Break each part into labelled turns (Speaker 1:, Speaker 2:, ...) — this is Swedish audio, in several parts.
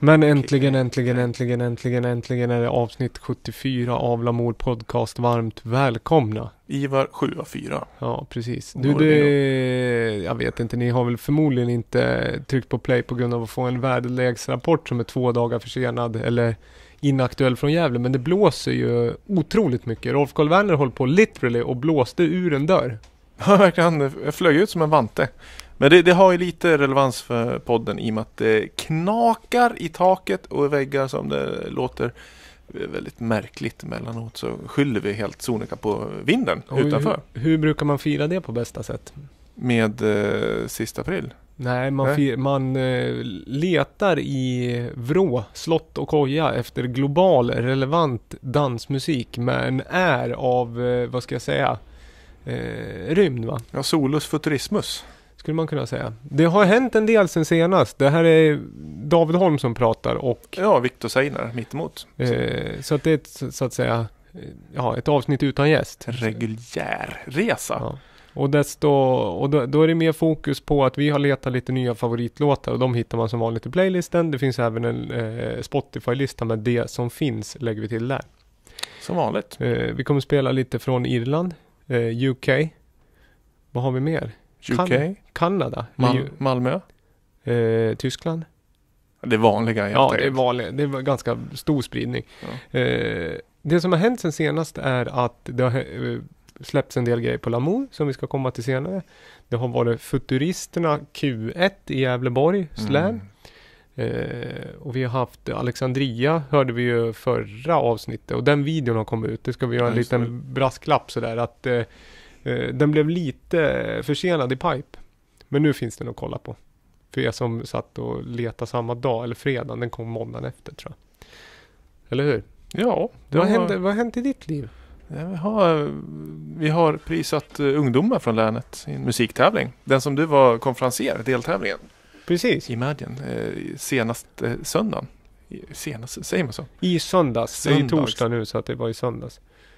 Speaker 1: Men äntligen är det avsnitt 74 av Lamour Podcast. Varmt välkomna.
Speaker 2: Ivar 7 av 4.
Speaker 1: Ja, precis. Jag vet inte, ni har väl förmodligen inte tryckt på play på grund av att få en väderleksrapport som är 2 dagar försenad eller inaktuell från Gävle. Men det blåser ju otroligt mycket. Rolf Karl Werner håller på literally och blåste ur en dörr.
Speaker 2: Ja, verkligen. Jag flög ut som en vante. Men det har ju lite relevans för podden i och med att det knakar i taket och i väggar som det låter väldigt märkligt emellanåt. Så skyller vi helt sonika på vinden utanför.
Speaker 1: Hur brukar man fira det på bästa sätt?
Speaker 2: Med sista april?
Speaker 1: Nej, man letar i vrå, slott och koja efter global relevant dansmusik med en av, vad ska jag säga, rymd, va?
Speaker 2: Ja, solus futurismus.
Speaker 1: Skulle man kunna säga. Det har hänt en del sen senast. Det här är David Holm som pratar och...
Speaker 2: Ja, Victor Seiner mittemot.
Speaker 1: Så att det är ett, så att säga, ett avsnitt utan gäst.
Speaker 2: Reguljär resa.
Speaker 1: Ja. Och då är det mer fokus på att vi har letat lite nya favoritlåtar och de hittar man som vanligt i playlisten. Det finns även en Spotify-lista med det som finns, lägger vi till där.
Speaker 2: Som vanligt.
Speaker 1: Vi kommer spela lite från Irland, UK. Vad har vi mer?
Speaker 2: UK?
Speaker 1: Kanada.
Speaker 2: Malmö?
Speaker 1: Tyskland.
Speaker 2: Det är vanliga.
Speaker 1: Ja, det är vanliga. Det var ganska stor spridning. Ja. Det som har hänt sen senast är att det har släppts en del grejer på Lamour som vi ska komma till senare. Det har varit Futuristerna Q1 i Gävleborg, Slän. Och vi har haft Alexandria, hörde vi ju förra avsnittet. Och den videon har kommit ut. Det ska vi göra en liten brasklapp sådär att... den blev lite försenad i pipe. Men nu finns den att kolla på. För jag som satt och letade samma dag, eller fredag, den kom måndagen efter, tror jag. Eller hur?
Speaker 2: Ja.
Speaker 1: Vad har hänt i ditt liv?
Speaker 2: Ja, vi har prisat ungdomar från länet i en musiktävling. Den som du var konferenser, deltävlingen.
Speaker 1: Precis.
Speaker 2: Imagine, senaste söndagen. Säger man så?
Speaker 1: I söndags. Det är torsdag nu så att det var i söndags.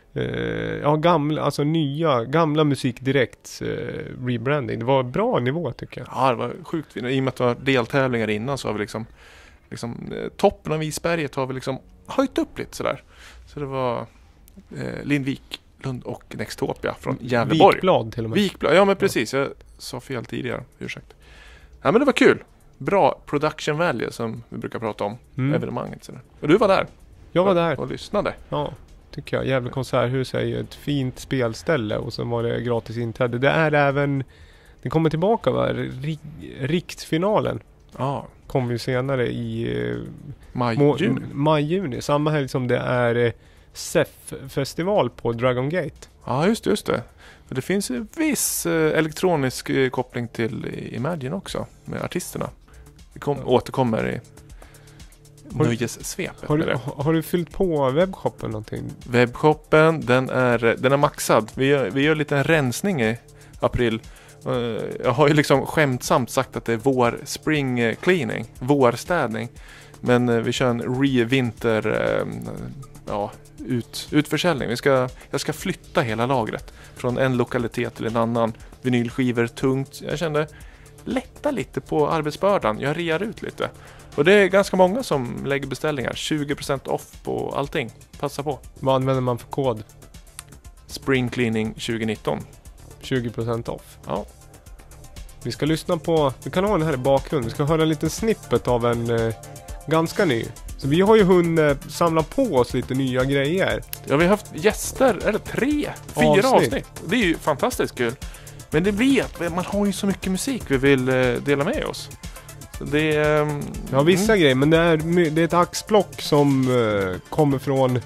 Speaker 1: Gamla musik direkt rebranding. Det var bra nivå tycker jag.
Speaker 2: Ja, det var sjukt fint. I och med att det var deltävlingar innan så har vi liksom toppen av isberget har vi liksom höjt upp lite sådär. Så det var Lindvik, Lund och Nextopia från Gävleborg.
Speaker 1: Vikblad till och med.
Speaker 2: Vikblad, ja men precis. Jag sa fel tidigare, ursäkta. Ja men det var kul. Bra production value som vi brukar prata om. Evenemanget. Sådär. Och du var där.
Speaker 1: Jag var där.
Speaker 2: Och lyssnade.
Speaker 1: Ja. Tycker jag. Gävle konserthus är ju ett fint spelställe och sen var det gratis inträde. Det är även, det kommer tillbaka va? Riktfinalen.
Speaker 2: Ja. Kommer
Speaker 1: ju senare i
Speaker 2: maj-juni.
Speaker 1: Samma helg som det är SEF-festival på Dragon Gate.
Speaker 2: Ja, just det. För det finns en viss elektronisk koppling till Imagine också med artisterna. Det återkommer i nöjessvepet.
Speaker 1: Har du fyllt på webbshoppen någonting?
Speaker 2: Webbshoppen, den är maxad. Vi gör en liten rensning i april. Jag har ju liksom skämtsamt sagt att det är vår spring cleaning, vårstädning. Men vi kör en re-vinter utförsäljning. Jag ska flytta hela lagret från en lokalitet till en annan. Vinylskivor tungt. Jag kände lätta lite på arbetsbördan. Jag rear ut lite. Och det är ganska många som lägger beställningar. 20% off på allting. Passa på.
Speaker 1: Vad använder man för kod?
Speaker 2: Spring Cleaning 2019.
Speaker 1: 20% off.
Speaker 2: Ja.
Speaker 1: Vi ska lyssna på... Vi kan ha den här i bakgrunden. Vi ska höra en liten snippet av en ganska ny. Så vi har ju hunnit samla på oss lite nya grejer.
Speaker 2: Ja, vi har haft gäster. Eller 4 avsnitt. Det är ju fantastiskt kul. Men det blir att man har ju så mycket musik vi vill dela med oss. Det är,
Speaker 1: vissa grejer, men det är ett axplock som kommer från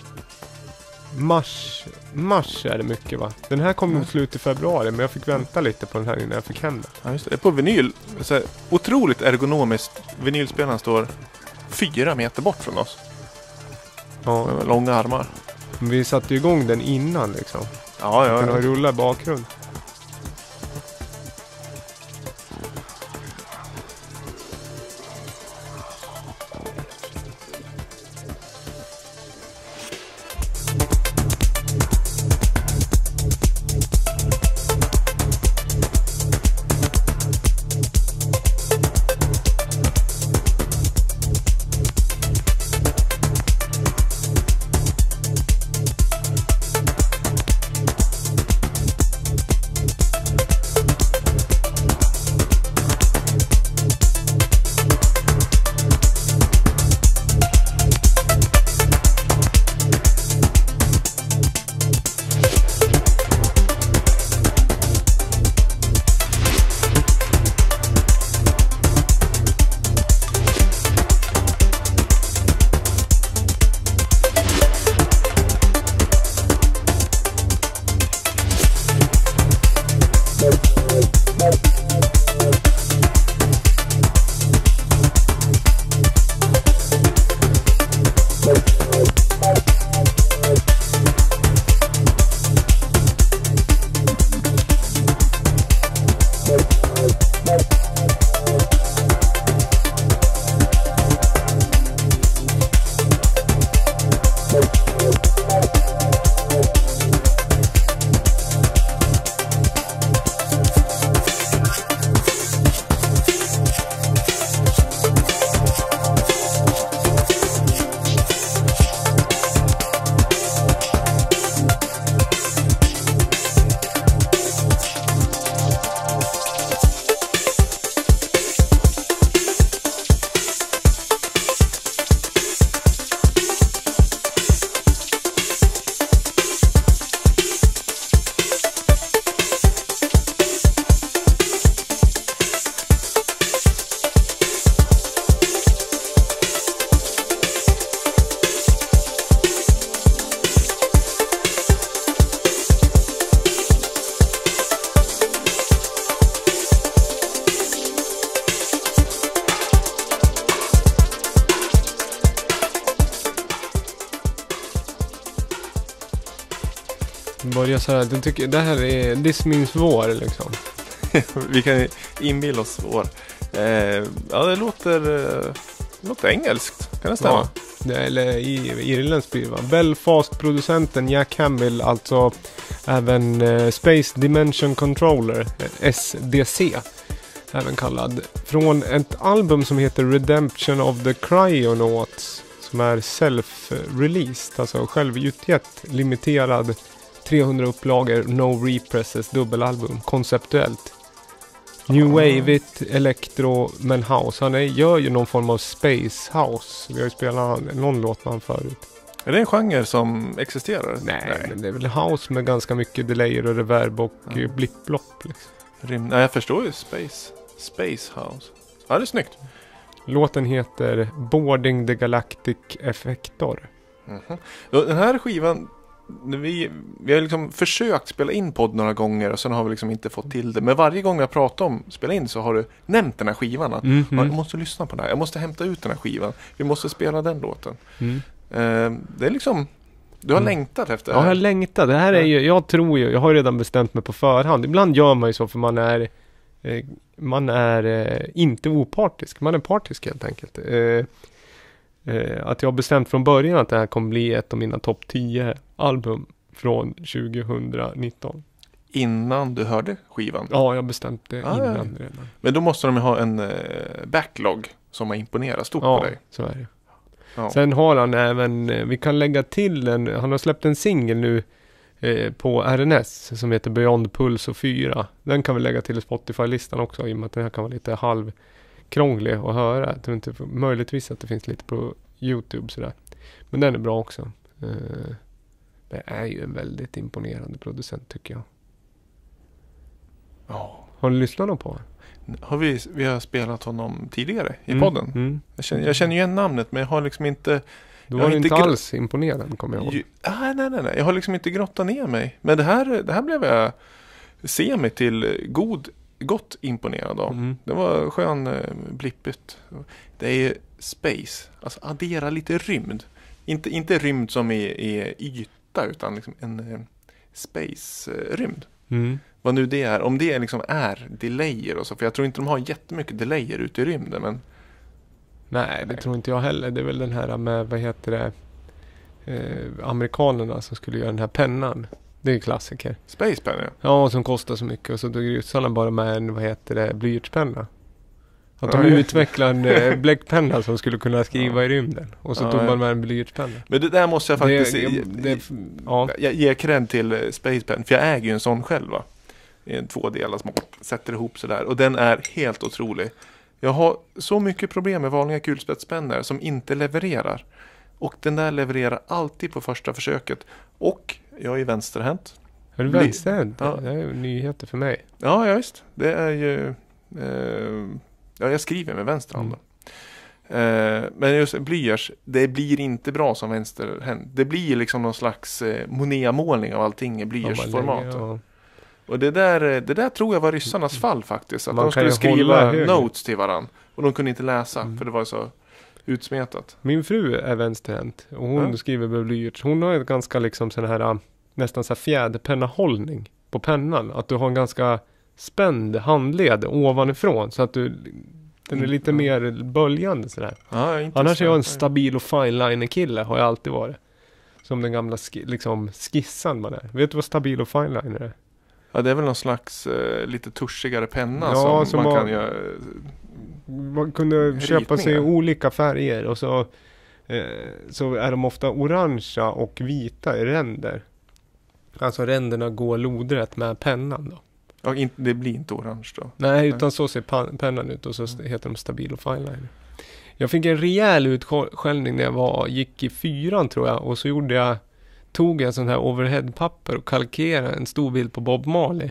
Speaker 1: mars är det mycket va? Den här kom mot slut i februari, men jag fick vänta lite på den här innan jag fick hem den.
Speaker 2: Ja, just det. Det är på vinyl. Så här, otroligt ergonomiskt. Vinylspelaren står 4 meter bort från oss. Ja. Med långa armar.
Speaker 1: Men vi satte igång den innan liksom.
Speaker 2: Ja.
Speaker 1: Den har rullat i bakgrund. börja så här. Jag tycker det här är This Means War liksom.
Speaker 2: Vi kan inbilla oss vår. Ja, det låter engelskt. Kan det stämma?
Speaker 1: Ja, eller i irländskt blir det, va? Belfast-producenten Jack Hamill, alltså även Space Dimension Controller, SDC även kallad, från ett album som heter Redemption of the Cryonauts, som är self-released, alltså självutgett, limiterad 300 upplagor, no represses, dubbelalbum, konceptuellt. New Wave-igt, Electro, men House. Han gör ju någon form av Space House. Vi har ju spelat någon låt med han förut.
Speaker 2: Är det en genre som existerar?
Speaker 1: Nej, men det är väl House med ganska mycket delayer och reverb och blipp-blopp liksom.
Speaker 2: Nej, jag förstår ju Space House. Ja, det är snyggt.
Speaker 1: Låten heter Boarding the Galactic Effector.
Speaker 2: Mm-hmm. Den här skivan, vi har liksom försökt spela in podd några gånger och sen har vi liksom inte fått till det. Men varje gång jag pratar om spela in så har du nämnt den här skivan. Att jag måste lyssna på den här. Jag måste hämta ut den här skivan. Vi måste spela den låten. Det är liksom... Du har längtat efter det här.
Speaker 1: Ja, jag har längtat. Det här är ju... Jag har redan bestämt mig på förhand. Ibland gör man ju så för man är inte opartisk. Man är partisk helt enkelt. Att jag har bestämt från början att det här kommer bli ett av mina topp 10 album från 2019.
Speaker 2: Innan du hörde skivan?
Speaker 1: Ja, jag bestämt det innan redan.
Speaker 2: Men då måste de ha en backlog som har imponerat stort på dig.
Speaker 1: Så är det.
Speaker 2: Ja.
Speaker 1: Sen har han även, vi kan lägga till han har släppt en singel nu på RNS som heter Beyond Pulse och 4. Den kan vi lägga till i Spotify-listan också, i och med att den här kan vara lite halvkrånglig att höra. Jag tror inte möjligtvis att det finns lite på YouTube sådär. Men den är bra också. Det är ju en väldigt imponerande producent tycker jag.
Speaker 2: Ja.
Speaker 1: Har du lyssnat på honom?
Speaker 2: Vi har spelat honom tidigare i podden.
Speaker 1: Mm.
Speaker 2: Jag känner ju igen namnet, men jag har liksom inte...
Speaker 1: Du var inte alls imponerad, kommer jag ihåg.
Speaker 2: Nej. Jag har liksom inte grottat ner mig. Men det här blev jag semi till gott imponerad av. Det var skön blippigt. Det är space. Alltså addera lite rymd. Inte rymd som är yta, utan liksom en space-rymd. Vad nu det är. Om det liksom är delayer och så. För jag tror inte de har jättemycket delayer ute i rymden. Men...
Speaker 1: Nej, det tror inte jag heller. Det är väl den här med, vad heter det, amerikanerna som skulle göra den här pennan. Det är ju klassiker.
Speaker 2: Space Pen, ja.
Speaker 1: Ja, som kostar så mycket. Och så drog ryssarna bara med en, vad heter det, blyertspenna. Att de utvecklade en bläckpenna som skulle kunna skriva i rymden. Och så tog man med en blyertspenna.
Speaker 2: Men det där måste jag faktiskt... Jag ger cred till Space Pen. För jag äger ju en sån själv, va? I en 2-delar som sätter ihop sådär. Och den är helt otrolig. Jag har så mycket problem med vanliga kulspetspennor som inte levererar. Och den där levererar alltid på första försöket. Och jag är vänsterhänt.
Speaker 1: Är du vänsterhänt? Ja. Det är ju nyheter för mig.
Speaker 2: Ja, visst. Det är ju... jag skriver med vänster hand. Men just blyerts, det blir inte bra som vänsterhänt. Det blir liksom någon slags Monet-målning av allting i blyertsformat. Ja. Och det där tror jag var ryssarnas fall faktiskt. Att de skulle skriva notes till varann. Och de kunde inte läsa, för det var så utsmetat.
Speaker 1: Min fru är vänsterhänt. Och hon skriver med blyerts. Hon har ett ganska liksom sån här, nästan så här fjäderpennahållning på pennan. Att du har en ganska spänd handled ovanifrån. Så att den är lite mer böljande sådär. Annars är jag en stabil och fineliner-kille, har jag alltid varit. Som den gamla liksom skissan man är. Vet du vad stabil och fineliner är?
Speaker 2: Ja, det är väl någon slags lite tuschigare penna som man kan göra.
Speaker 1: Man kunde köpa sig olika färger och så är de ofta orangea och vita i ränder. Alltså ränderna går lodrätt med pennan då.
Speaker 2: Och det blir inte orange då?
Speaker 1: Nej, utan så ser pennan ut och så heter de stabil och fineliner. Jag fick en rejäl utskällning när jag gick i 4 tror jag. Och så tog jag sån här overheadpapper och kalkerade en stor bild på Bob Marley.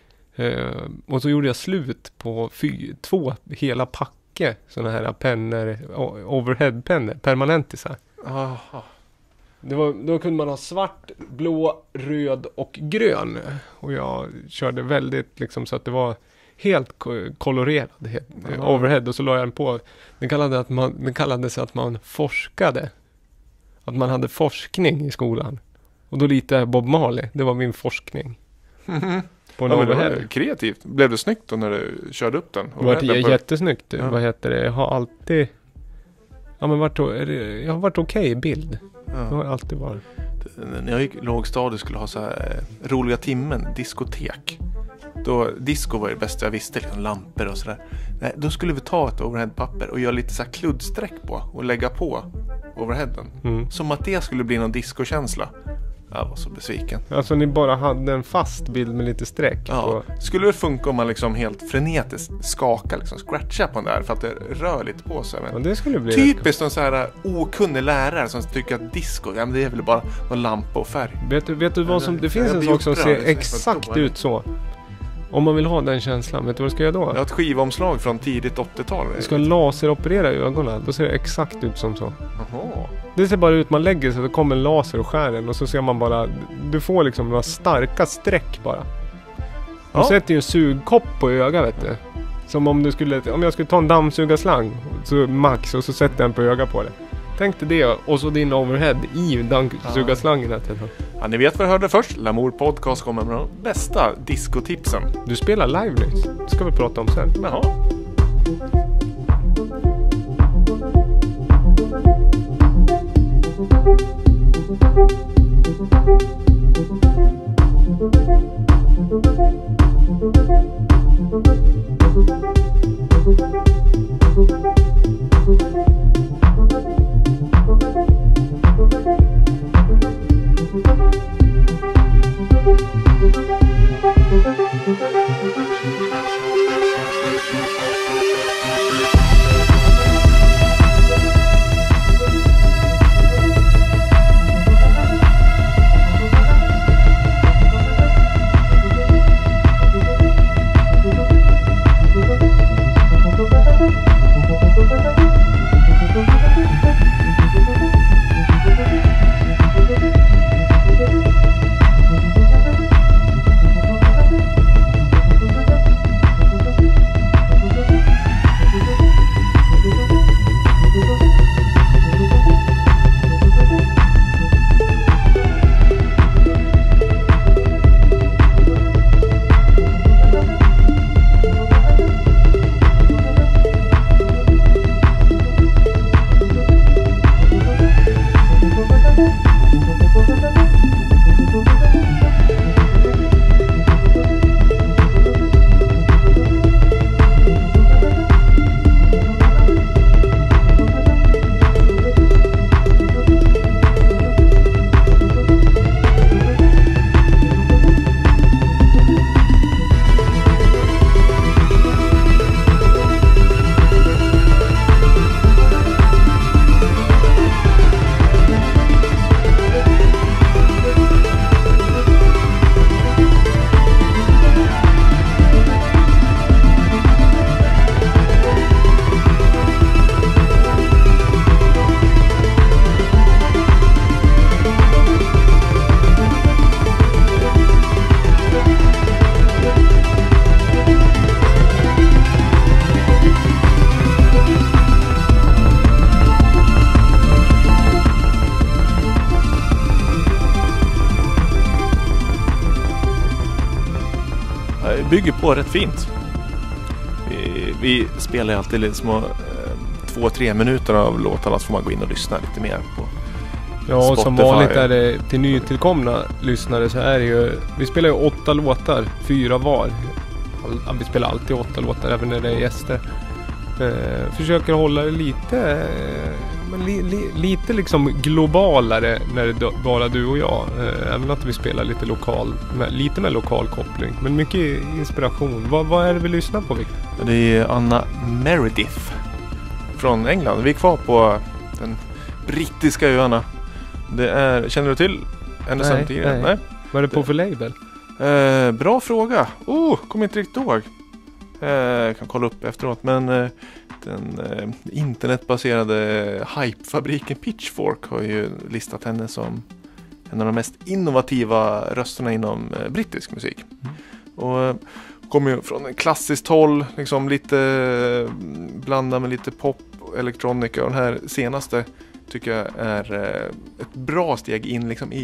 Speaker 1: Och så gjorde jag slut på 2 hela packe såna här pennor, overheadpennor, permanentisar.
Speaker 2: Aha.
Speaker 1: Då kunde man ha svart, blå, röd och grön. Och jag körde väldigt liksom så att det var helt kolorerad overhead. Och så la jag den på. Den kallades att man forskade. Att man hade forskning i skolan. Och då lite Bob Marley. Det var min forskning. På en overhead.
Speaker 2: Det var kreativt. Blev det snyggt då när du körde upp den?
Speaker 1: Det var jättesnyggt.
Speaker 2: Ja.
Speaker 1: Vad heter det? Jag har alltid... Ja, men jag har varit okej i bild.
Speaker 2: Ja.
Speaker 1: Det har jag alltid varit.
Speaker 2: När jag gick lågstadiet skulle ha så här roliga timmen, diskotek. Då, disco var det bästa jag visste, liksom lampor och sådär. Nej, då skulle vi ta ett overheadpapper och göra lite så här kluddsträck på och lägga på overheaden. Som att det skulle bli någon discokänsla. Jag var så besviken.
Speaker 1: Alltså ni bara hade en fast bild med lite streck.
Speaker 2: Ja, skulle det funka om man liksom helt frenetiskt skakar, liksom scratchar på den där för att det rör lite på sig.
Speaker 1: Ja, det skulle bli
Speaker 2: typiskt en så här okunnig lärare som tycker att disco, ja men det är väl bara någon lampa och färg.
Speaker 1: Vet du vad som... Det finns en sak som ser exakt ut så. Om man vill ha den känslan, vet du vad du ska göra då?
Speaker 2: Jag har ett skivomslag från tidigt 80-tal.
Speaker 1: Du ska laseroperera i ögonen. Då ser det exakt ut som så.
Speaker 2: Jaha.
Speaker 1: Det ser bara ut, man lägger sig, det kommer en laser och skär den. Och så ser man bara, du får liksom några starka streck bara. De sätter ju en sugkopp på ögat, vet du. Som om jag skulle ta en dammsugarslang så max och så sätter den på ögat på det. Tänk dig det och så din overhead i dammsugarslangen.
Speaker 2: Ja, ni vet vad jag hörde först. Lamour Podcast kommer med de bästa discotipsen.
Speaker 1: Du spelar live nu. Det ska vi prata om sen.
Speaker 2: Jaha. Bygger på rätt fint. Vi spelar alltid lite små 2-3 minuter av låtarna, så får man gå in och lyssna lite mer på
Speaker 1: Ja, och
Speaker 2: Spotify.
Speaker 1: som vanligt är det till nytillkomna lyssnare så är det ju, vi spelar ju 8 låtar, 4 var. Vi spelar alltid 8 låtar även när det är gäster. Försöker hålla det lite lite liksom globalare när det är bara du och jag. Även att vi spelar lite lite med lokal koppling. Men mycket inspiration. Vad är det vi lyssnar på, Victor?
Speaker 2: Det är Anna Meredith från England. Vi är kvar på den brittiska öarna. Det är, känner du till henne sen tidigare? Nej.
Speaker 1: Vad är det på för label?
Speaker 2: Bra fråga. Kommer inte riktigt ihåg. Kan kolla upp efteråt. Men den internetbaserade hypefabriken Pitchfork har ju listat henne som en av de mest innovativa rösterna inom brittisk musik. Och kommer ju från en klassiskt håll, liksom lite blandad med lite pop och elektronika. Och den här senaste tycker jag är ett bra steg in liksom i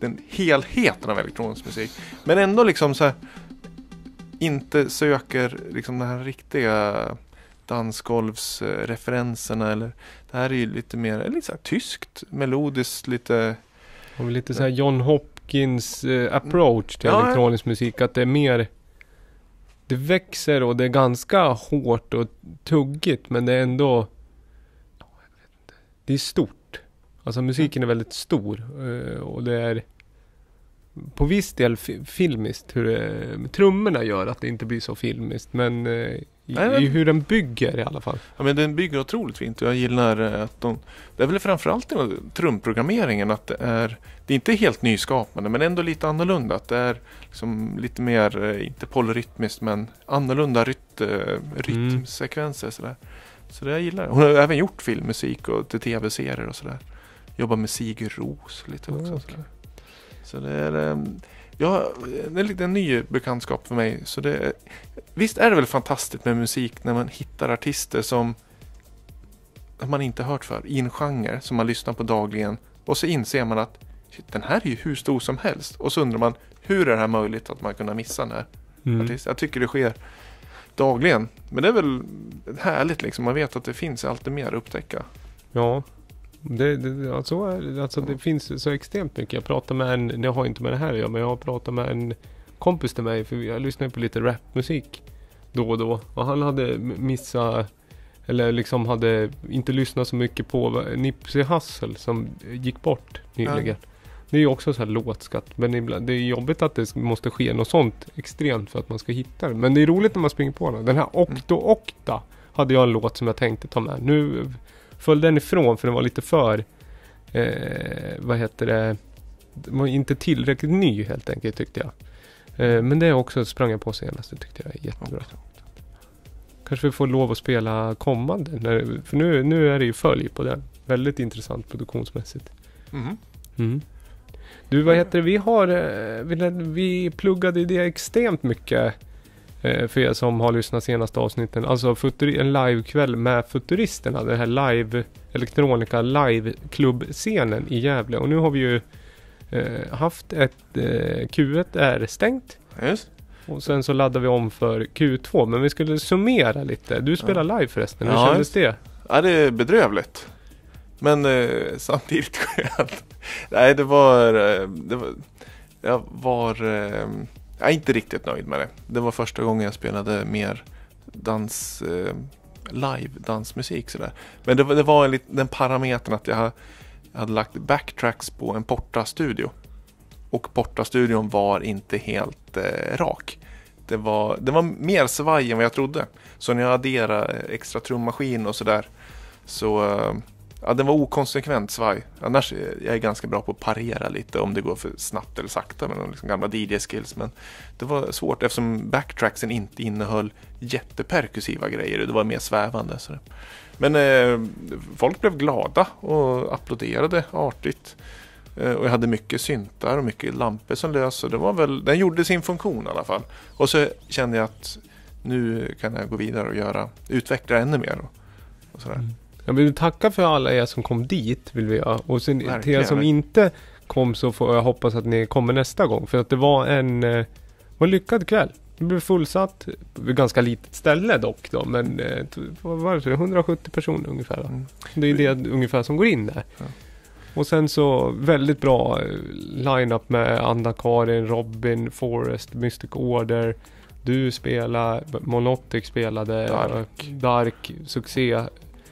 Speaker 2: den helheten av elektronisk musik. Men ändå liksom så här, inte söker liksom den här riktiga dansgolvsreferenserna eller det här är ju lite mer lite så här tyskt, melodiskt lite
Speaker 1: och lite så här John Hopkins approach till elektronisk musik, att det är mer, det växer och det är ganska hårt och tuggigt, men det är ändå, jag vet inte, det är stort. Alltså musiken är väldigt stor och det är på viss del filmiskt hur trummorna gör att det inte blir så filmiskt, men i hur den bygger i alla fall. Ja,
Speaker 2: men den bygger otroligt fint och jag gillar att det är väl framförallt trumprogrammeringen att det är inte helt nyskapande men ändå lite annorlunda, att det är liksom lite mer, inte polyrytmiskt men annorlunda rytmsekvenser sådär. Så det jag gillar. Hon har även gjort filmmusik och till tv-serier och sådär. Jobbar med Sigur Ros lite också.
Speaker 1: Okay.
Speaker 2: Så det är det är lite en ny bekantskap för mig. Så visst är det väl fantastiskt med musik när man hittar artister som man inte hört för i en genre som man lyssnar på dagligen och så inser man att shit, den här är ju hur stor som helst och så undrar man hur är det här möjligt att man kunna missa den här artist. Jag tycker det sker dagligen, men det är väl härligt liksom, man vet att det finns alltid mer att upptäcka.
Speaker 1: Ja. Det finns så extremt mycket. Jag pratar med det har inte med det här att göra, men jag har pratat med en kompis till mig, för jag lyssnar på lite rapmusik då och då, och han hade missat eller liksom hade inte lyssnat så mycket på Nipsey Hussle som gick bort nyligen. Det är ju också så här låtskatt, men ibland, det är jobbigt att det måste ske något sånt extremt för att man ska hitta det, men det är roligt när man springer på den här Okta hade jag en låt som jag tänkte ta med. Nu föll den ifrån för den var lite för den var inte tillräckligt ny helt enkelt tyckte jag. Men det också sprang jag på senast, det tyckte jag är jättebra. Kanske vi får lov att spela kommande, för nu är det ju följ på den. Väldigt intressant produktionsmässigt. Du, vi pluggade det extremt mycket för er som har lyssnat senaste avsnitten. Alltså en livekväll med Futuristerna. Det här elektronika live-klubbscenen i Gävle. Och nu har vi ju haft ett Q1 är stängt.
Speaker 2: Just.
Speaker 1: Och sen så laddar vi om för Q2. Men vi skulle summera lite. Du spelar live förresten. Hur kändes det? Ja,
Speaker 2: det är bedrövligt. Men samtidigt skönt. Nej, jag är inte riktigt nöjd med det. Det var första gången jag spelade mer dansmusik sådär. Men det var den parametern att jag hade lagt backtracks på en Porta-studio. Och Porta-studion var inte helt rak. Det var mer svaj än vad jag trodde. Så när jag adderade extra trummaskin och sådär så den var okonsekvent svaj. Annars jag är ganska bra på att parera lite om det går för snabbt eller sakta med liksom gamla DJ-skills. Men det var svårt eftersom backtracksen inte innehöll jätteperkussiva grejer. Det var mer svävande. Så. Men folk blev glada och applåderade artigt. Och jag hade mycket syntar och mycket lampor som lös. Så det var den gjorde sin funktion i alla fall. Och så kände jag att nu kan jag gå vidare och utveckla ännu mer. Och sådär.
Speaker 1: Jag vill tacka för alla er som kom dit, vill vi göra. Och sen till er som inte kom så får jag hoppas att ni kommer nästa gång. För att det var en lyckad kväll. Det blev fullsatt. Ganska litet ställe dock då. Men vad var det? 170 personer ungefär. Det är det ungefär som går in där. Ja. Och sen så väldigt bra line-up med Anna-Karin, Robin, Forrest, Mystic Order. Du spelade, Monotic spelade, Dark succé.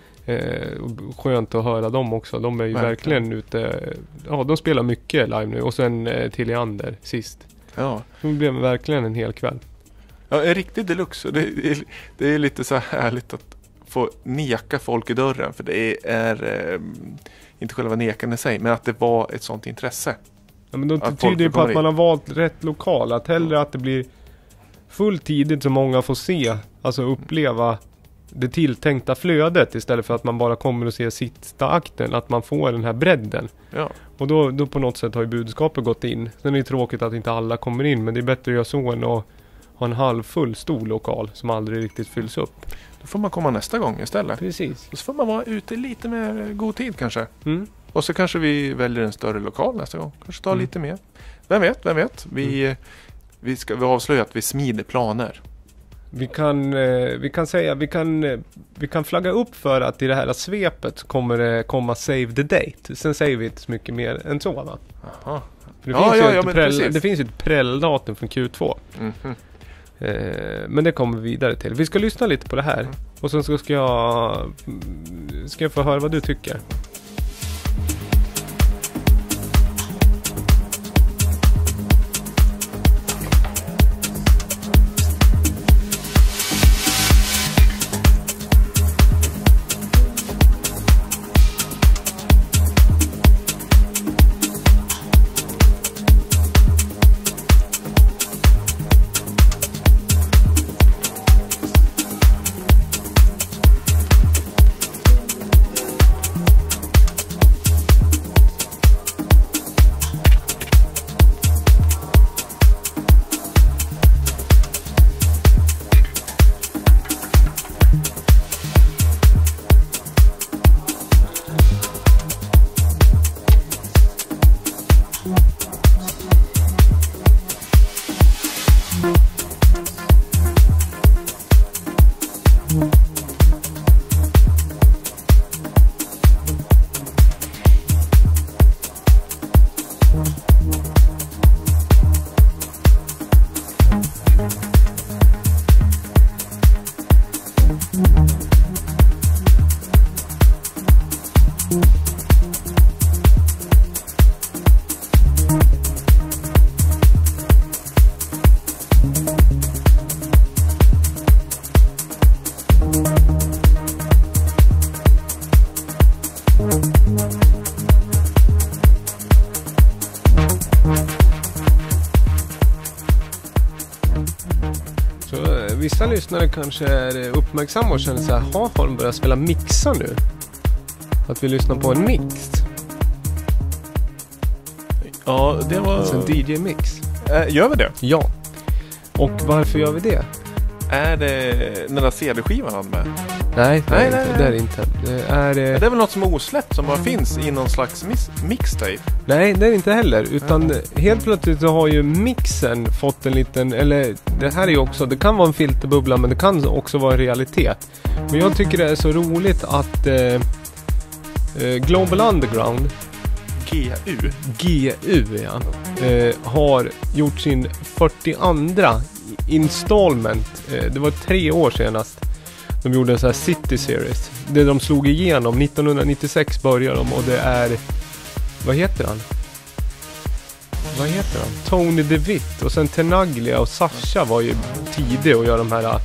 Speaker 1: Skönt att höra dem också. De är ju verkligen ute. Ja, de spelar mycket live nu. Och sen till Leander sist. Ja. Det blev verkligen en hel kväll.
Speaker 2: Ja, en riktig deluxe. Det är lite så härligt att få neka folk i dörren. För det är inte själva nekan i sig. Men att det var ett sånt intresse.
Speaker 1: Ja, men då tyder det på att man har valt rätt lokal. Att hellre att det blir fullt tidigt så många får se. Alltså uppleva det tilltänkta flödet istället för att man bara kommer och ser sista akten, att man får den här bredden. Ja. Och då på något sätt har ju budskapet gått in. Sen är det tråkigt att inte alla kommer in, men det är bättre att göra så än att ha en halvfull stor lokal som aldrig riktigt fylls upp.
Speaker 2: Då får man komma nästa gång istället.
Speaker 1: Precis.
Speaker 2: Och så får man vara ute lite mer god tid kanske. Och så kanske vi väljer en större lokal nästa gång. Kanske ta lite mer. Vem vet. Vi avslöjar att vi smider planer.
Speaker 1: Vi kan flagga upp för att i det här svepet kommer det komma save the date. Sen säger vi inte så mycket mer än så, va?
Speaker 2: Aha.
Speaker 1: Det finns ju ett prelldatum från Q2. Men det kommer vi vidare till. Vi ska lyssna lite på det här. Och sen så ska jag få höra vad du tycker. Vissa lyssnare kanske är uppmärksamma och känner så här: har de börjat spela mixar nu? Att vi lyssnar på en mix.
Speaker 2: Ja, det var...
Speaker 1: Alltså en DJ-mix.
Speaker 2: Gör vi det?
Speaker 1: Ja. Och varför gör vi det?
Speaker 2: Är det den där CD-skivan han med?
Speaker 1: Nej, det är inte. Det är
Speaker 2: väl något som är osläppt som bara finns i någon slags mixtape?
Speaker 1: Nej, det är inte heller. Utan helt plötsligt så har ju mixen fått en liten... Eller det här är ju också... Det kan vara en filterbubbla, men det kan också vara en realitet. Men jag tycker det är så roligt att Global Underground... GU, ja. Har gjort sin 42 installment. Det var 3 år senast. De gjorde en sån här City Series. Det de slog igenom 1996 började de, och det är... Vad heter han? Tony DeWitt. Och sen Tenaglia och Sasha var ju tidiga att göra de här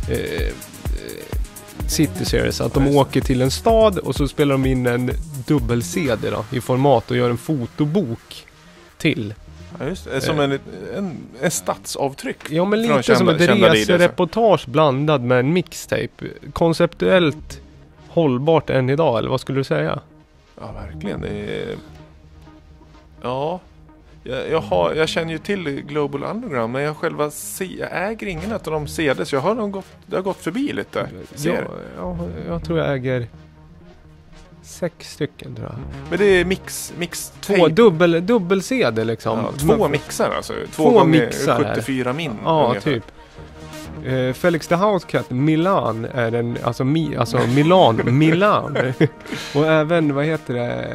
Speaker 1: City Series. Att de åker till en stad och så spelar de in en dubbel-CD då, i format och gör en fotobok till.
Speaker 2: Ja, just det. Som en stadsavtryck.
Speaker 1: Ja, men lite som ett resereportage blandad med en mixtape. Konceptuellt hållbart än idag, eller vad skulle du säga?
Speaker 2: Ja, verkligen. Det är... Ja, jag känner ju till Global Underground, men jag äger ingen av de CD, så jag har gått förbi lite.
Speaker 1: Jag tror jag äger 6 stycken, tror jag.
Speaker 2: Men det är mix
Speaker 1: 2 dubbel-CD liksom.
Speaker 2: Ja, 2 mixar alltså. 2 gånger mixar 74 min.
Speaker 1: Ja,
Speaker 2: ungefär.
Speaker 1: typ. Felix the Housecat Milan är en... Alltså Milan. Och även, vad heter det...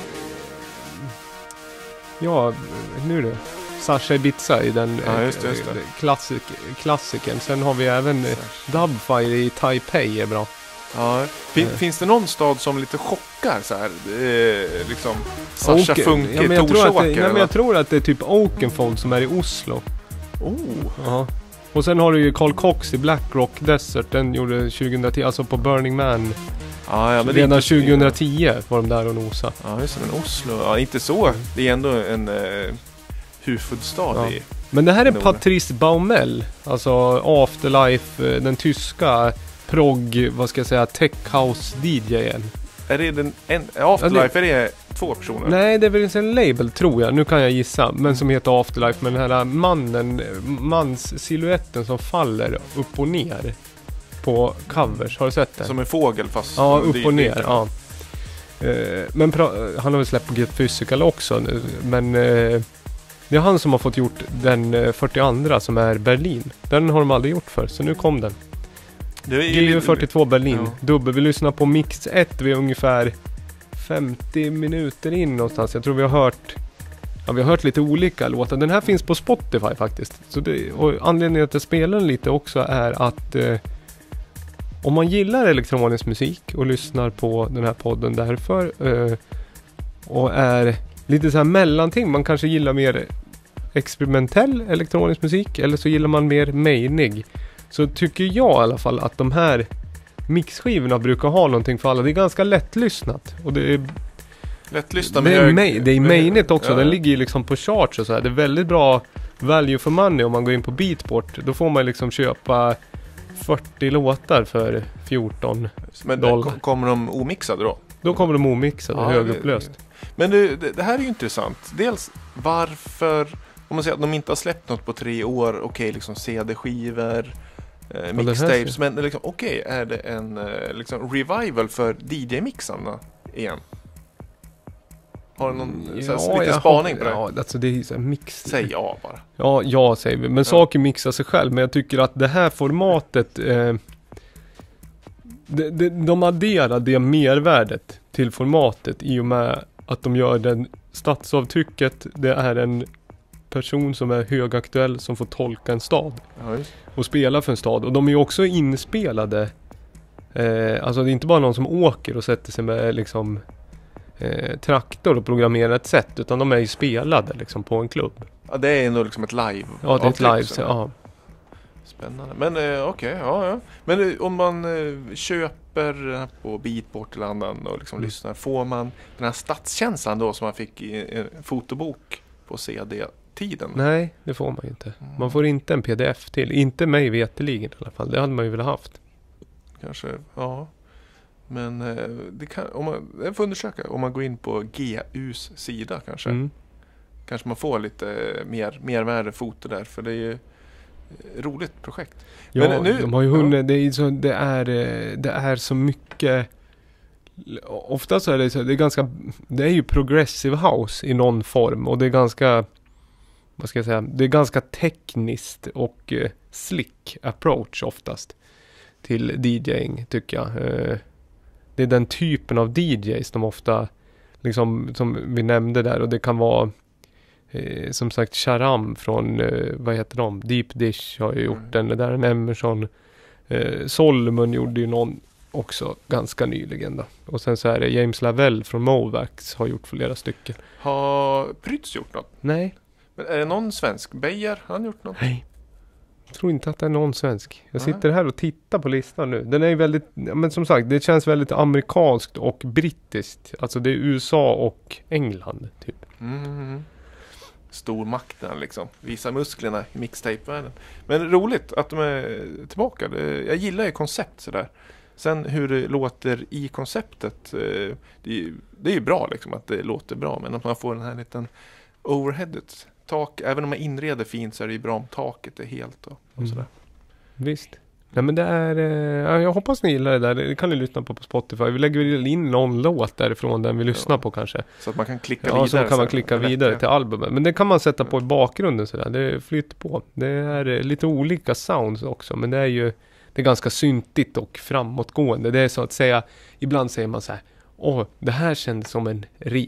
Speaker 1: Ja, nu det. Sasha Ibiza i den klassiken. Sen har vi även Dubfire i Taipei är bra.
Speaker 2: Ja. Finns det någon stad som lite chockar så här? Liksom Sasha Funke, Torsåker?
Speaker 1: Jag tror att det är typ Oakenfold som är i Oslo. Ja. Och sen har du ju Carl Cox i Black Rock Desert. Den gjorde 2010, alltså på Burning Man.
Speaker 2: Ja, men
Speaker 1: redan 2010 var de där och nosa.
Speaker 2: Ja, just det, men Oslo. Ja, inte så. Det är ändå en huvudstad.
Speaker 1: Ja. Men det här är Patrice Baumel. Alltså Afterlife, den tyska prog, vad ska jag säga, tech house DJ:n.
Speaker 2: Är det Afterlife, är det 2 personer?
Speaker 1: Nej, det är väl en label, tror jag. Nu kan jag gissa. Men som heter Afterlife. Men den här manssilhuetten som faller upp och ner på covers. Har du sett det?
Speaker 2: Som en fågel fast...
Speaker 1: Ja, upp och ner. Ja. Men han har väl släppt på Get Physical också nu, men det är han som har fått gjort den 42 som är Berlin. Den har de aldrig gjort för, så nu kom den. GU42 Berlin. Ja. Dubbel. Vi lyssnar på mix 1. Vi är ungefär 50 minuter in någonstans. Jag tror vi har hört lite olika låtar. Den här finns på Spotify faktiskt. Så och anledningen till att jag spelar den lite också är att om man gillar elektronisk musik och lyssnar på den här podden därför och är lite så här mellanting. Man kanske gillar mer experimentell elektronisk musik eller så gillar man mer mainig. Så tycker jag i alla fall att de här mixskivorna brukar ha någonting för alla. Det är ganska lättlyssnat. Och det är
Speaker 2: lättlyssnat
Speaker 1: det är mainigt också. Ja. Den ligger ju liksom på charts och så här. Det är väldigt bra value for money om man går in på Beatport. Då får man liksom köpa 40 låtar för 14
Speaker 2: Men kommer de omixade då?
Speaker 1: Då kommer de omixade, högupplöst.
Speaker 2: Men det här är ju intressant. Dels varför, om man säger att de inte har släppt något på 3 år, okej, liksom CD-skivor, mixtapes, men liksom, okej, är det en liksom revival för DJ-mixarna igen? Har du någon lite spaning på det? Ja,
Speaker 1: alltså det är så här mix.
Speaker 2: Säg ja bara.
Speaker 1: Ja, jag säger vi. Men saker mixar sig själv. Men jag tycker att det här formatet de adderar det mervärdet till formatet i och med att de gör den stadsavtrycket. Det är en person som är högaktuell som får tolka en stad.
Speaker 2: Ja,
Speaker 1: och spela för en stad. Och de är ju också inspelade. Alltså det är inte bara någon som åker och sätter sig med liksom traktor och programmerar ett sätt, utan de är ju spelade liksom på en klubb.
Speaker 2: Ja, det är nog liksom ett live.
Speaker 1: Ja, det är ett live, så, ja.
Speaker 2: Spännande. Men okej, ja. Men om man köper på Beatport eller annan och liksom lyssnar, får man den här stadskänslan då som man fick i en fotobok på CD-tiden?
Speaker 1: Nej, det får man ju inte. Man får inte en pdf till. Inte mig veteligen i alla fall. Det hade man ju väl haft.
Speaker 2: Kanske, ja. Men det kan, jag får undersöka om man går in på GUs sida kanske. Kanske man får lite mervärde foto där, för det är ju roligt projekt.
Speaker 1: Ja, men nu, de har ju hunnit, det är så mycket. Ofta så är det så, det är ju progressive house i någon form, och det är ganska, vad ska jag säga, det är ganska tekniskt och slick approach oftast till DJing, tycker jag. Det är den typen av DJs de ofta liksom, som vi nämnde där, och det kan vara som sagt Charam från vad heter de? Deep Dish har ju gjort den där, en Emerson. Solomon gjorde ju någon också ganska nyligen då. Och sen så är det James Lavelle från Movax har gjort flera stycken.
Speaker 2: Har Prytz gjort något?
Speaker 1: Nej.
Speaker 2: Men är det någon svensk? Beijer, har han gjort något?
Speaker 1: Nej. Jag tror inte att det är någon svensk. Jag sitter här och tittar på listan nu. Den är ju väldigt, men som sagt, det känns väldigt amerikanskt och brittiskt. Alltså det är USA och England typ.
Speaker 2: Stormakten liksom. Visa musklerna i mixtape-världen. Men roligt att de är tillbaka. Jag gillar ju koncept sådär. Sen hur det låter i konceptet, det är ju bra liksom att det låter bra. Men att man får den här liten overheadet tak, även om man inreder fint så är det ju bra om taket är helt och sådär.
Speaker 1: Visst. Nej, men det är, jag hoppas ni gillar det där. Det kan ni lyssna på Spotify. Vi lägger in någon låt därifrån den vi lyssnar på kanske.
Speaker 2: Så att man kan klicka vidare.
Speaker 1: Ja, så kan man klicka vidare till albumet. Men det kan man sätta på i bakgrunden sådär. Det flyter på. Det är lite olika sounds också. Men det är ju ganska syntigt och framåtgående. Det är så att säga, ibland säger man så här: det här kändes som en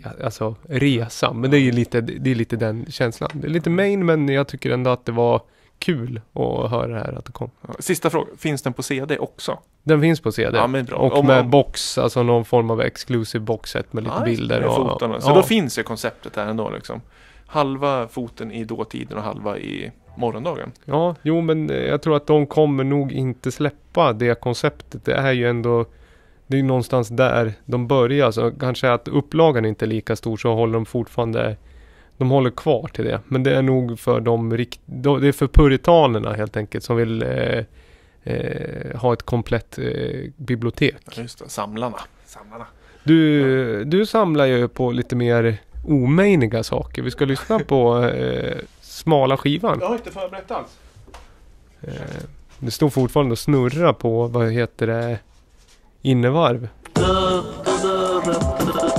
Speaker 1: resa. Men det är ju lite den känslan. Det är lite main, men jag tycker ändå att det var kul att höra det här att det kom.
Speaker 2: Sista fråga, finns den på CD också?
Speaker 1: Den finns på CD.
Speaker 2: Ja, men bra.
Speaker 1: Och med box, alltså någon form av exclusive boxset med lite bilder.
Speaker 2: Så då finns ju konceptet här ändå liksom. Halva foten i dåtiden och halva i morgondagen.
Speaker 1: Ja, jo, men jag tror att de kommer nog inte släppa det konceptet. Det är ju ändå, det är någonstans där de börjar. Så kanske att upplagan inte är lika stor, så håller de fortfarande, de håller kvar till det. Men det är nog för det är för puritanerna helt enkelt som vill ha ett komplett bibliotek.
Speaker 2: Ja, just det, samlarna.
Speaker 1: Du samlar ju på lite mer omäniga saker. Vi ska lyssna på smala skivan.
Speaker 2: Jag har inte förberett alls.
Speaker 1: Det står fortfarande och snurra på, vad heter det, innevarv.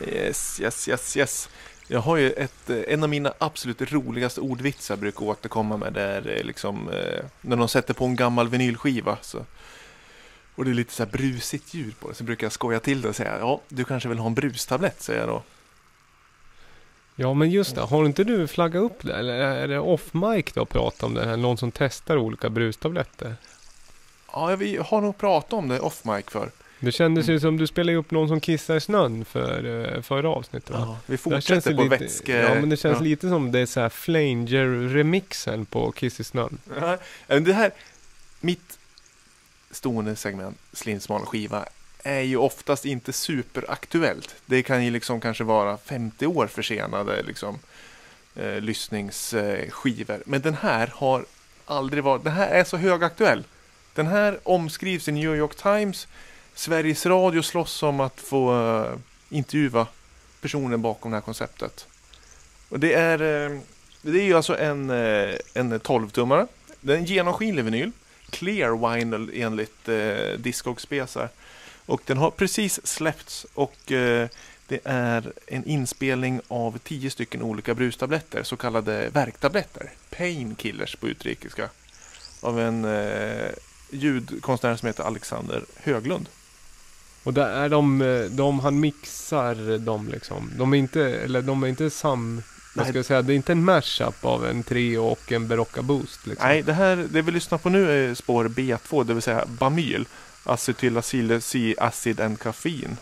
Speaker 2: Yes. Jag har ju en av mina absolut roligaste ordvitsar brukar återkomma med. Det är liksom när de sätter på en gammal vinylskiva så, och det är lite så här brusigt ljud på det, så brukar jag skoja till det och säga, ja, du kanske vill ha en brustablett, säger jag då.
Speaker 1: Ja, men just det. Har inte du flaggat upp det? Eller är det off-mic då att prata om det här? Någon som testar olika brustabletter?
Speaker 2: Ja, vi har nog pratat om det off-mic för.
Speaker 1: Det kändes ju som du spelade upp någon som kissar i snön för förra avsnittet, va?
Speaker 2: Ja, vi fortsätter på
Speaker 1: lite,
Speaker 2: vätske.
Speaker 1: Ja, men det känns lite som det är så här Flanger-remixen på Kiss i snön.
Speaker 2: Ja, det här, mitt stående segment, slinsmal skiva, är ju oftast inte superaktuellt. Det kan ju liksom kanske vara 50 år försenade liksom, lyssningsskivor. Men den här har aldrig varit... Den här är så högaktuell. Den här omskrivs i New York Times. Sveriges Radio slåss om att få intervjua personen bakom det här konceptet. Och det är ju alltså en 12-tummare. Det är en genomskinlig vinyl. Clear vinyl enligt Discogspesar. Och den har precis släppts och det är en inspelning av 10 stycken olika brustabletter, så kallade värktabletter. Painkillers på utrikiska. Av en ljudkonstnär som heter Alexander Höglund.
Speaker 1: Och där är han mixar dem liksom. De är inte vad ska jag säga, det är inte en mashup av en trio och en Berocca Boost liksom.
Speaker 2: Nej, det vi lyssnar på nu är spår B2, det vill säga Bamyl. Acetylsalicylacid and kaffein.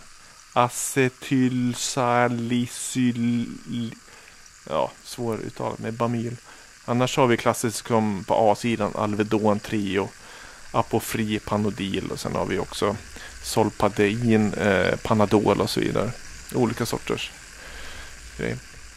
Speaker 2: Acetylsalicyl... Ja, svår uttal med Bamyl. Annars har vi klassiskt som på A-sidan Alvedon Trio, Apofri, Panodil, och sen har vi också Solpadein, Panadol och så vidare. Olika sorters grejer.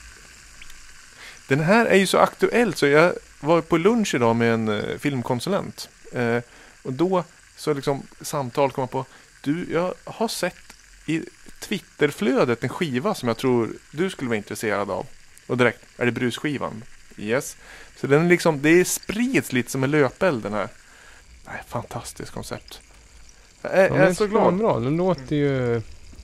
Speaker 2: Den här är ju så aktuell så jag var på lunch idag med en filmkonsulent. Och då så liksom samtal kom på, jag har sett i Twitterflödet en skiva som jag tror du skulle vara intresserad av. Och direkt, är det brusskivan? Yes. Så den liksom, det sprids lite som en löpeld den här. Nej, fantastiskt koncept. Jag är så glad.
Speaker 1: Bra. Den låter ju...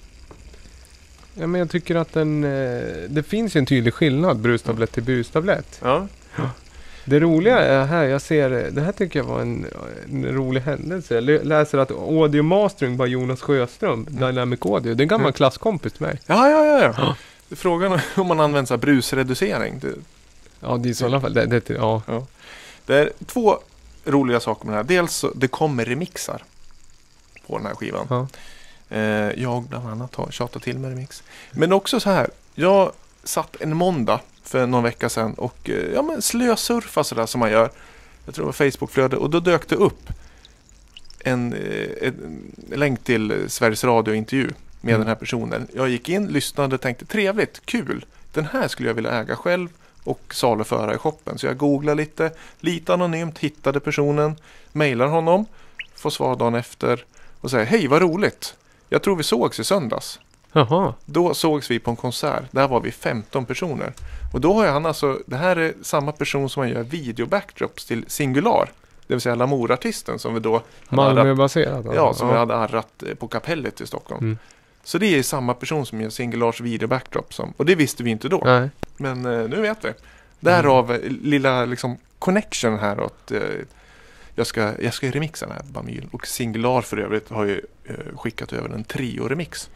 Speaker 1: Ja, men jag tycker att det finns en tydlig skillnad, brustablett till brustablett.
Speaker 2: Ja.
Speaker 1: Det roliga är här, jag ser, det här tycker jag var en rolig händelse. Jag läser att audio mastering by Jonas Sjöström, Dynamic Audio, det är en gammal klasskompis till mig.
Speaker 2: Ja. Frågan om man använder så här brusreducering.
Speaker 1: Ja, det är i sådana fall. Ja.
Speaker 2: Det är 2 roliga saker med det här. Dels så, det kommer remixar på den här skivan.
Speaker 1: Ja.
Speaker 2: Jag bland annat har tjatat till med remix. Men också så här, jag satt en måndag för någon vecka sedan och slösurfa sådär som man gör. Jag tror det var Facebookflöde, och då dök det upp en länk till Sveriges Radio-intervju med den här personen. Jag gick in, lyssnade och tänkte, trevligt, kul. Den här skulle jag vilja äga själv och saluföra i shoppen. Så jag googlade lite anonymt, hittade personen, mejlar honom, får svar dagen efter och säger, hej vad roligt. Jag tror vi sågs i söndags.
Speaker 1: Jaha.
Speaker 2: Då sågs vi på en konsert. Där var vi 15 personer. Och då har han alltså, det här är samma person som gör video-backdrops till Singular. Det vill säga Lamour-artisten som vi då...
Speaker 1: Malmö-baserad.
Speaker 2: Ja, som vi hade arrat på Kapellet i Stockholm. Mm. Så det är samma person som gör Singulars video-backdrop. Och det visste vi inte då.
Speaker 1: Nej.
Speaker 2: Men nu vet vi. Därav lilla liksom connection här åt... Jag ska remixa den här Bamyl. Och Singular för övrigt har ju skickat över en trio-remix.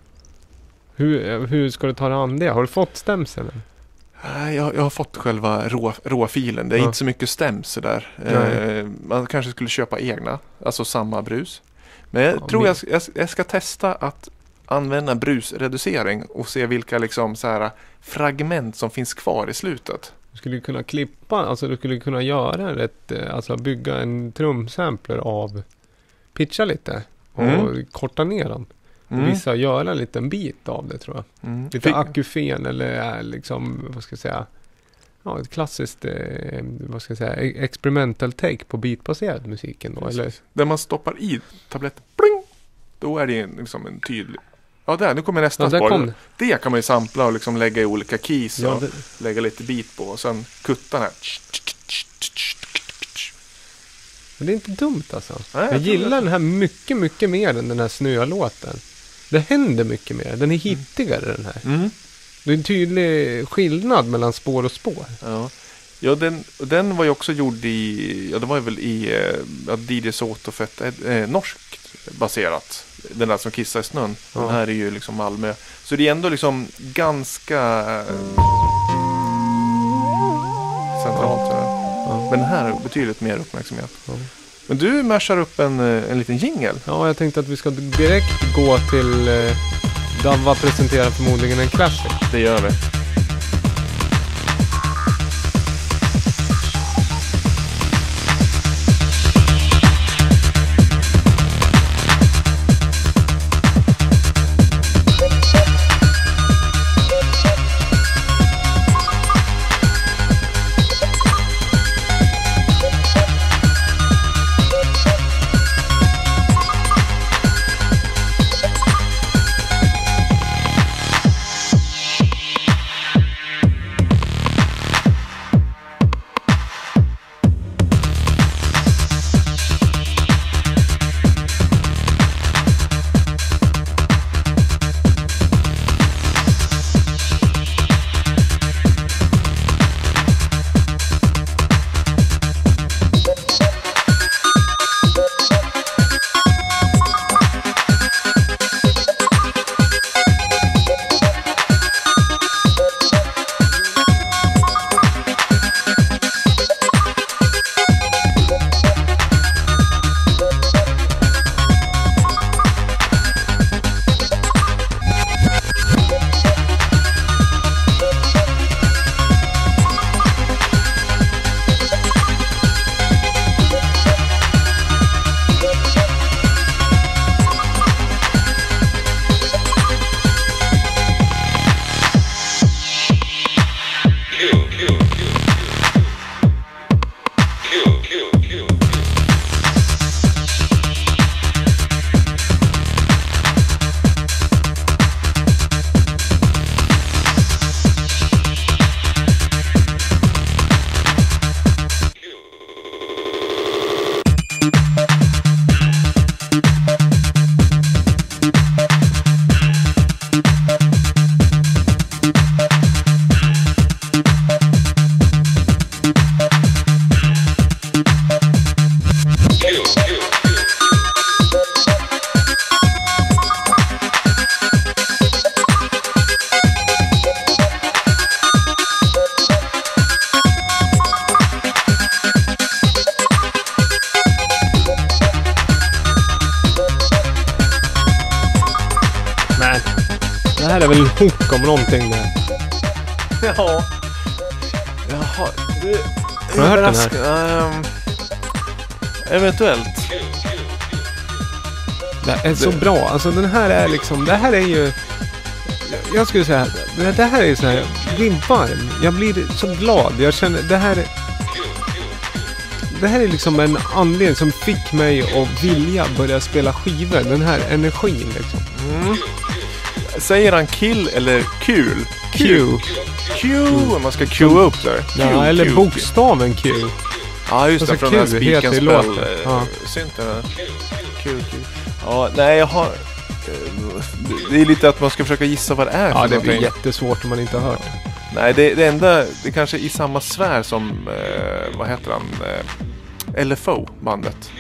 Speaker 1: Hur ska du ta dig an det? Har du fått stämseln?
Speaker 2: Nej, jag har fått själva råfilen. Det är inte så mycket stäms där. Man kanske skulle köpa egna. Alltså samma brus. Men jag tror jag ska testa att använda brusreducering och se vilka liksom så här fragment som finns kvar i slutet.
Speaker 1: Du skulle kunna klippa, alltså du skulle kunna göra alltså bygga en trumsampler av, pitcha lite och korta ner den. Och vissa göra en liten bit av det tror jag. Lite akufen eller liksom, vad ska jag säga, ett klassiskt experimental take på beatbaserad musiken då, eller?
Speaker 2: Där man stoppar i tabletten, pling, då är det liksom en tydlig. Ja, nu kommer nästa spår. Det kan man ju sampla och liksom lägga i olika keys och lägga lite beat på och sen kutta den här.
Speaker 1: Men det är inte dumt alltså. Nej, jag gillar den här mycket, mycket mer än den här snölåten. Det händer mycket mer. Den är hittigare den här. Det är en tydlig skillnad mellan spår och spår.
Speaker 2: Ja, den var ju också gjord i, det var väl i DJ Soto för ett norskt baserat. Den där som kissar i snön. Den här är ju liksom Malmö. Så det är ändå liksom ganska centralt. Men den här har betydligt mer uppmärksamhet. Men du mashar upp en liten jingle.
Speaker 1: Ja, jag tänkte att vi ska direkt gå till Davva presenterar förmodligen en classic.
Speaker 2: Det gör vi.
Speaker 1: Det här är väl en hook om någonting där.
Speaker 2: Ja. Jaha, du...
Speaker 1: Har du hört den här?
Speaker 2: Eventuellt.
Speaker 1: Det är så bra. Alltså den här är liksom... Det här är ju... Jag skulle säga... Det här är ju så här... Jag blir varm. Jag blir så glad. Jag känner... Det här är liksom en anledning som fick mig att vilja börja spela skivor. Den här energin liksom.
Speaker 2: Säger han kill eller kul?
Speaker 1: Q.
Speaker 2: Man ska Q upp där.
Speaker 1: Ja, eller bokstaven Q.
Speaker 2: Ja, just det.
Speaker 1: Alltså
Speaker 2: från den här spikenspel. Synten. Q. Ja, nej, jag har... Det är lite att man ska försöka gissa vad det är.
Speaker 1: Ja, det blir jättesvårt om man inte har hört.
Speaker 2: Nej, det enda... Det kanske är i samma sfär som... vad heter han? LFO-bandet.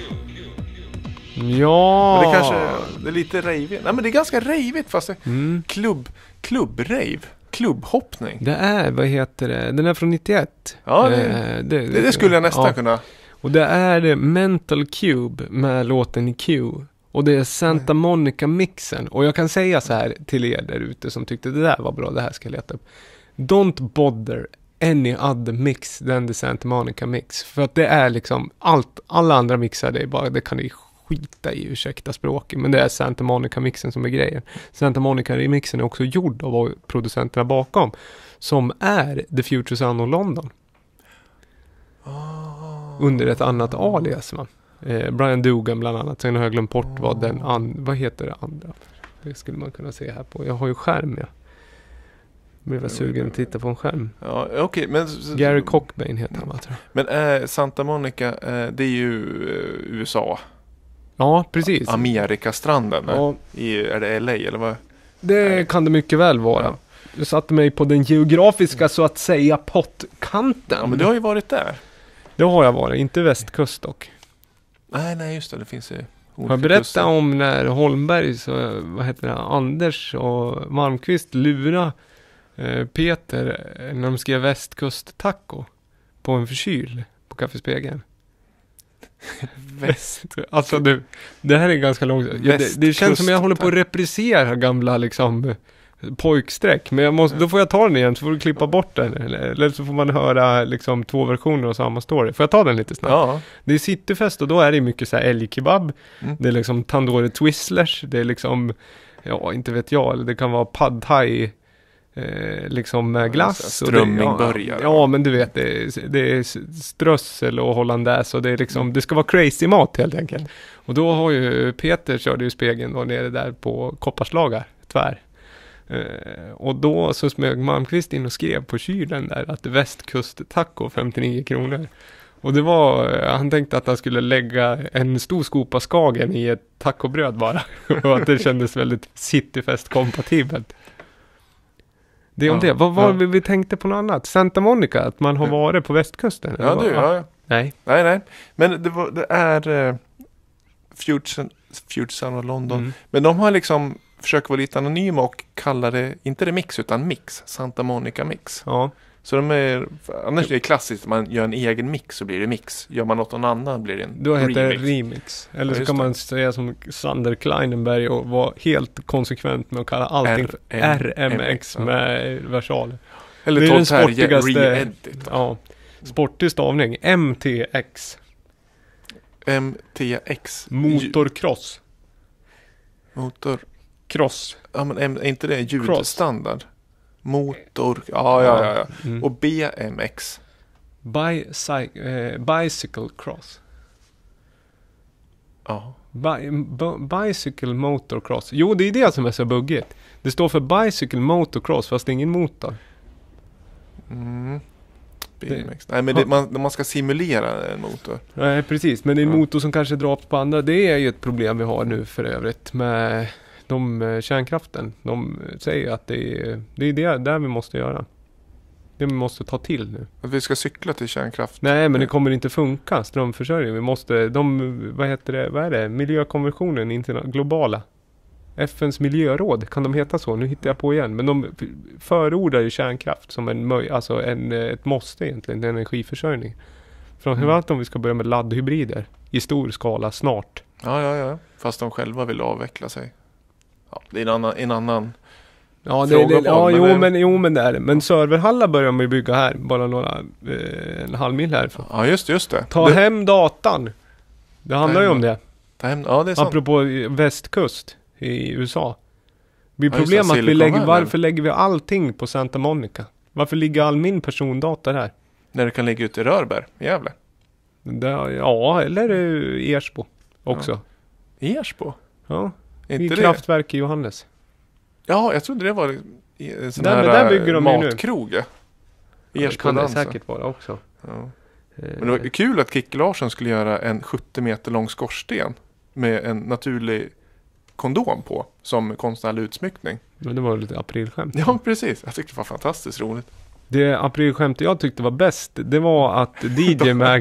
Speaker 1: Ja.
Speaker 2: Men det kanske... Det är lite rejvigt. Nej, men det är ganska rejvigt fast det klubbrejv. Klubbhoppning.
Speaker 1: Det är, vad heter det? Den är från 91.
Speaker 2: Ja, det skulle jag nästan kunna.
Speaker 1: Och det är Mental Cube med låten Q. Och det är Santa Monica-mixen. Och jag kan säga så här till er där ute som tyckte det där var bra, det här ska jag leta upp. Don't bother any other mix than the Santa Monica-mix. För att det är liksom alla andra mixar, det är bara, det kan ni skita i, ursäkta språket. Men det är Santa Monica-mixen som är grejen. Santa Monica-remixen är också gjord av producenterna bakom. Som är The Future Sound of London. Under ett annat alias, va? Brian Dugan bland annat. Sen har jag glömt bort vad heter det andra. Det skulle man kunna se här på. Jag har ju skärm, ja. Jag blev sugen att titta på en skärm.
Speaker 2: Ja, okej, men...
Speaker 1: Gary Cockbane heter han, tror jag.
Speaker 2: Men Santa Monica, det är ju USA.
Speaker 1: Ja, precis.
Speaker 2: Amerikastranden.
Speaker 1: Ja,
Speaker 2: Är det LA eller vad?
Speaker 1: det kan det mycket väl vara.
Speaker 2: Ja.
Speaker 1: Jag satte mig på den geografiska, så att säga, pottkanten.
Speaker 2: Ja, men du har ju varit där.
Speaker 1: Det har jag varit, inte västkust dock.
Speaker 2: Nej, just det. Det finns ju
Speaker 1: Har jag berättat om när Holmberg, så, Anders och Malmqvist lura Peter när de skrev västkust-taco på en förkyl på Kaffespegeln? Alltså du, det här är ganska långt. Det känns som jag håller på att reprisera gamla liksom pojksträck. Men då får jag ta den igen, så får du klippa bort den. Eller så får man höra liksom 2 versioner av samma story. Får jag ta den lite snabbt?
Speaker 2: Ja.
Speaker 1: Det är cityfest och då är det mycket så här älgkebab. Det är liksom tandoori twizzlers. Det är liksom, ja inte vet jag, eller det kan vara pad thai liksom med glass.
Speaker 2: Strömmingburgare.
Speaker 1: Ja, men du vet, det är strössel och hollandaise och det är liksom, det ska vara crazy mat helt enkelt. Och då har ju Peter körde ju spegeln då nere där på Kopparslagar, tvär. Och då så smög Malmqvist in och skrev på kylen där att västkust-taco 59 kronor. Och det var, han tänkte att han skulle lägga en stor skopa Skagen i ett tacobröd bara. Och att det kändes väldigt cityfest-kompatibelt. Det är om det. Vad var vi tänkte på något annat? Santa Monica, att man har varit på västkusten.
Speaker 2: Ja, ja.
Speaker 1: Nej.
Speaker 2: Men det är Future och London. Men de har liksom försökt vara lite anonyma och kallar det, inte remix utan mix. Santa Monica mix.
Speaker 1: Ja.
Speaker 2: Så de är, annars är det klassiskt, man gör en egen mix så blir det mix. Gör man något annan blir det en
Speaker 1: då heter
Speaker 2: remix.
Speaker 1: Det remix. Eller
Speaker 2: Ja,
Speaker 1: så kan man säga som Sander Kleinenberg och vara helt konsekvent med att kalla allting för RMX med versaler.
Speaker 2: Eller
Speaker 1: det är den
Speaker 2: sportigaste
Speaker 1: sportigaste, ja, sportig stavning. MTX.
Speaker 2: MTX.
Speaker 1: Motorcross.
Speaker 2: Cross. Ja, men är inte det ljudstandard? Motor. Ja. Och BMX.
Speaker 1: Bicycle cross.
Speaker 2: Ja.
Speaker 1: Bicycle motocross. Jo, det är det som är så buggigt. Det står för bicycle motocross fast det är ingen motor.
Speaker 2: BMX. Nej, men man ska simulera en motor.
Speaker 1: Nej, precis. Men det är en motor som kanske dras på andra. Det är ju ett problem vi har nu för övrigt med kärnkraften. De säger att det är det där vi måste göra. Det vi måste ta till nu.
Speaker 2: Att vi ska cykla till kärnkraft.
Speaker 1: Nej, men det kommer inte funka, strömförsörjning. Vi måste, vad är det? Miljökonventionen, globala. FNs miljöråd, kan de heta så? Nu hittar jag på igen. Men de förordar ju kärnkraft som ett måste egentligen, en energiförsörjning. Framförallt om vi ska börja med laddhybrider i stor skala snart.
Speaker 2: Ja. Fast de själva vill avveckla sig. Ja, det är en annan
Speaker 1: ja, men det är det. Men serverhallar börjar man ju bygga här. Bara en halv mil härifrån.
Speaker 2: Ja, just det.
Speaker 1: Ta hem datan. Det handlar ju om det.
Speaker 2: Ja, det är sant.
Speaker 1: Apropå västkust i USA. Det blir problem att varför lägger vi allting på Santa Monica? Varför ligger all min persondata där?
Speaker 2: När det kan ligga ute i Rörberg, Gävle.
Speaker 1: Ja, eller Ersbo också.
Speaker 2: Ja. Ersbo?
Speaker 1: Ja. I kraftverk i Johannes.
Speaker 2: Ja, jag trodde det var en sån
Speaker 1: där bygger de
Speaker 2: matkrog.
Speaker 1: Det kan det säkert vara också.
Speaker 2: Ja. Men det var kul att Kicke Larsson skulle göra en 70 meter lång skorsten med en naturlig kondom på som konstnärlig utsmyckning.
Speaker 1: Men det var lite aprilskämt.
Speaker 2: Ja, precis. Jag tyckte det var fantastiskt roligt.
Speaker 1: Det aprilskämt jag tyckte var bäst, det var att DJ Mag...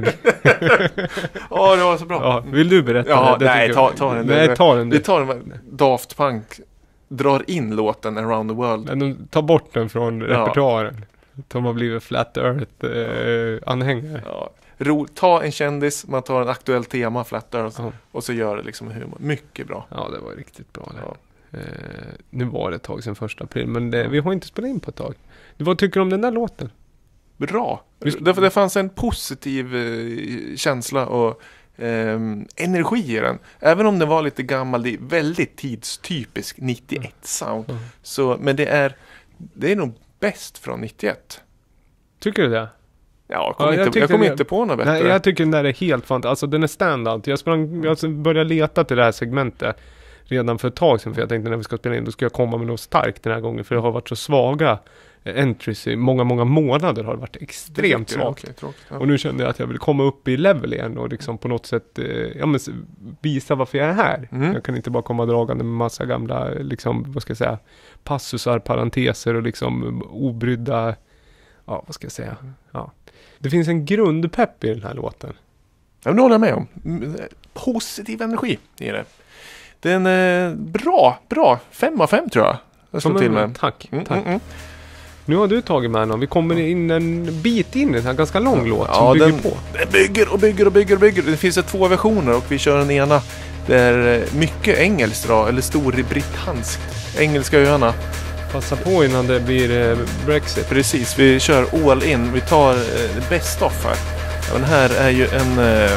Speaker 2: Ja, det var så bra.
Speaker 1: Ja, vill du berätta?
Speaker 2: Ja, nej, ta den.
Speaker 1: Nej, ta den.
Speaker 2: Vi tar den. Daft Punk drar in låten Around the World.
Speaker 1: Men de tar bort den från repertoaren. De har blivit Flat Earth-anhängare.
Speaker 2: Ja. Ta en kändis, man tar en aktuell tema, Flat Earth, och så gör det liksom humor. Mycket bra.
Speaker 1: Ja, det var riktigt bra. Ja. Nu var det ett tag sedan 1 april, men vi har inte spelat in på ett tag. Vad tycker du om den där låten?
Speaker 2: Bra. Det fanns en positiv känsla och energi i den. Även om den var lite gammal, det är väldigt tidstypisk 91 sound. Så, men det är nog bäst från 91.
Speaker 1: Tycker du det?
Speaker 2: Ja, jag kom inte på något bättre.
Speaker 1: Nej, jag tycker den där är helt fantastisk. Alltså den är standard. Jag började leta till det här segmentet redan för ett tag sedan. För jag tänkte när vi ska spela in, då ska jag komma med något starkt den här gången. För det har varit så svaga entries i många månader har det varit extremt svagt.
Speaker 2: Okay, tråkigt, ja.
Speaker 1: Och nu kände jag att jag vill komma upp i level igen och liksom på något sätt visa varför jag är här. Jag kan inte bara komma dragande med massa gamla liksom, vad ska jag säga, passusar, parenteser och liksom obrydda, ja vad ska jag säga. Ja. Det finns en grundpepp i den här låten.
Speaker 2: Jag håller jag med om. Positiv energi i det. Den är bra. 5 av 5 tror jag. Jag slår till med.
Speaker 1: Tack. Nu har du tagit med någon. Vi kommer in en bit in i en här ganska lång låt som bygger på.
Speaker 2: Den bygger. Det finns 2 versioner och vi kör den ena. Det är mycket engelskt då, eller storbritannskt. Engelska öarna.
Speaker 1: Passa på innan det blir Brexit.
Speaker 2: Precis, vi kör all in. Vi tar best off här. Den här är ju en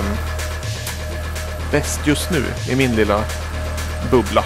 Speaker 2: bäst just nu i min lilla bubbla.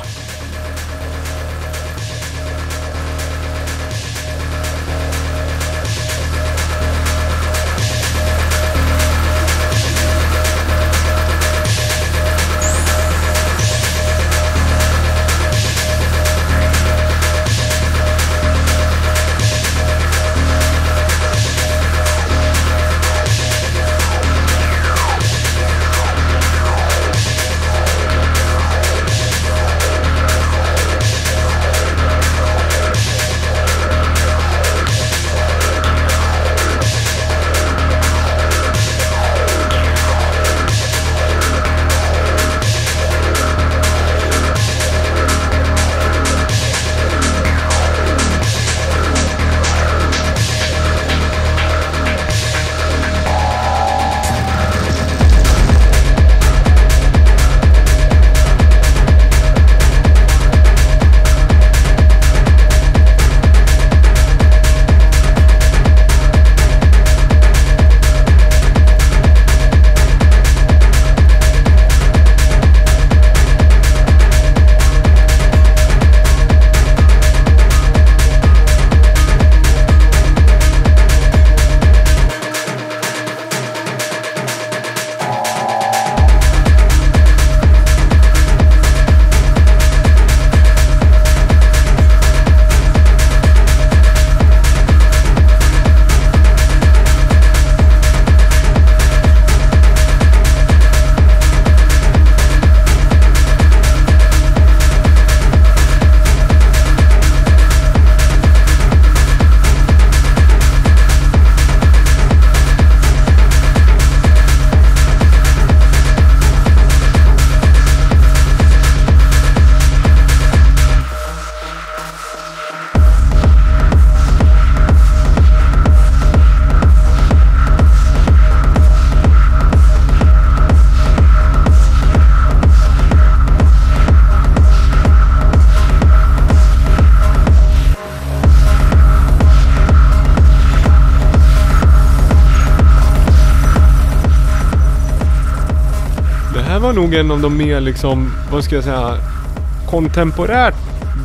Speaker 1: var nog en av de mer liksom, vad ska jag säga, kontemporärt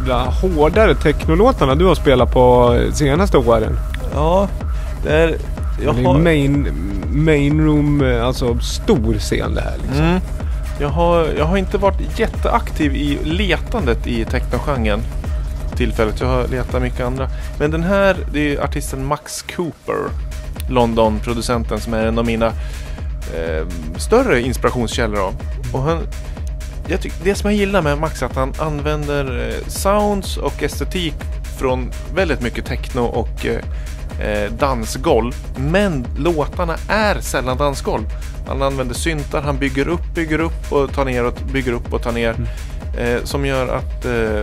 Speaker 1: hårdare technolåtarna du har spelat på senaste åren.
Speaker 2: Ja, det är
Speaker 1: main room, alltså stor scen det här liksom.
Speaker 2: Jag har inte varit jätteaktiv i letandet i technogenren tillfället. Jag har letat mycket andra. Men den här, det är artisten Max Cooper, London-producenten, som är en av mina större inspirationskällor. Och det som jag gillar med Max är att han använder sounds och estetik från väldigt mycket techno och dansgolv. Men låtarna är sällan dansgolv. Han använder syntar, han bygger upp och tar ner och bygger upp och tar ner. Som gör att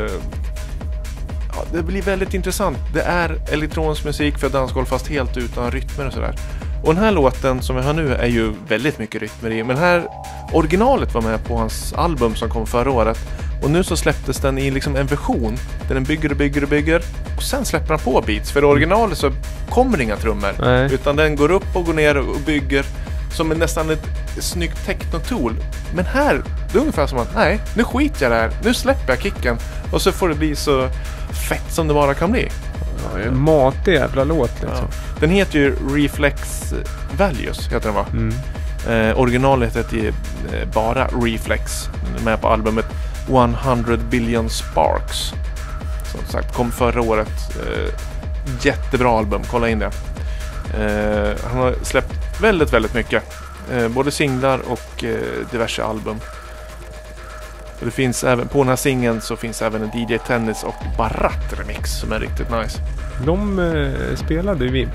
Speaker 2: det blir väldigt intressant. Det är elektronisk musik för dansgolv fast helt utan rytmer och sådär. Och den här låten som vi har nu är ju väldigt mycket rytmer i. Men den här originalet var med på hans album som kom förra året. Och nu så släpptes den i liksom en version där den bygger. Och sen släpper han på beats. För i originalet så kommer det inga trummor.
Speaker 1: Nej.
Speaker 2: Utan den går upp och går ner och bygger som nästan ett snyggt techno-tool. Men här, det är ungefär som att nej, nu skiter jag där. Nu släpper jag kicken. Och så får det bli så fett som det bara kan bli.
Speaker 1: Ja, en matig jävla låt liksom.
Speaker 2: Ja. Den heter ju Reflex Values, heter den va? Originalet heter ju bara Reflex. Med på albumet 100 Billion Sparks. Som sagt, kom förra året. jättebra album, kolla in det. Han har släppt väldigt, väldigt mycket. Både singlar och diverse album. Det finns även, på den här singeln så finns även en DJ Tennis och Barat remix som är riktigt nice.
Speaker 1: De spelade vi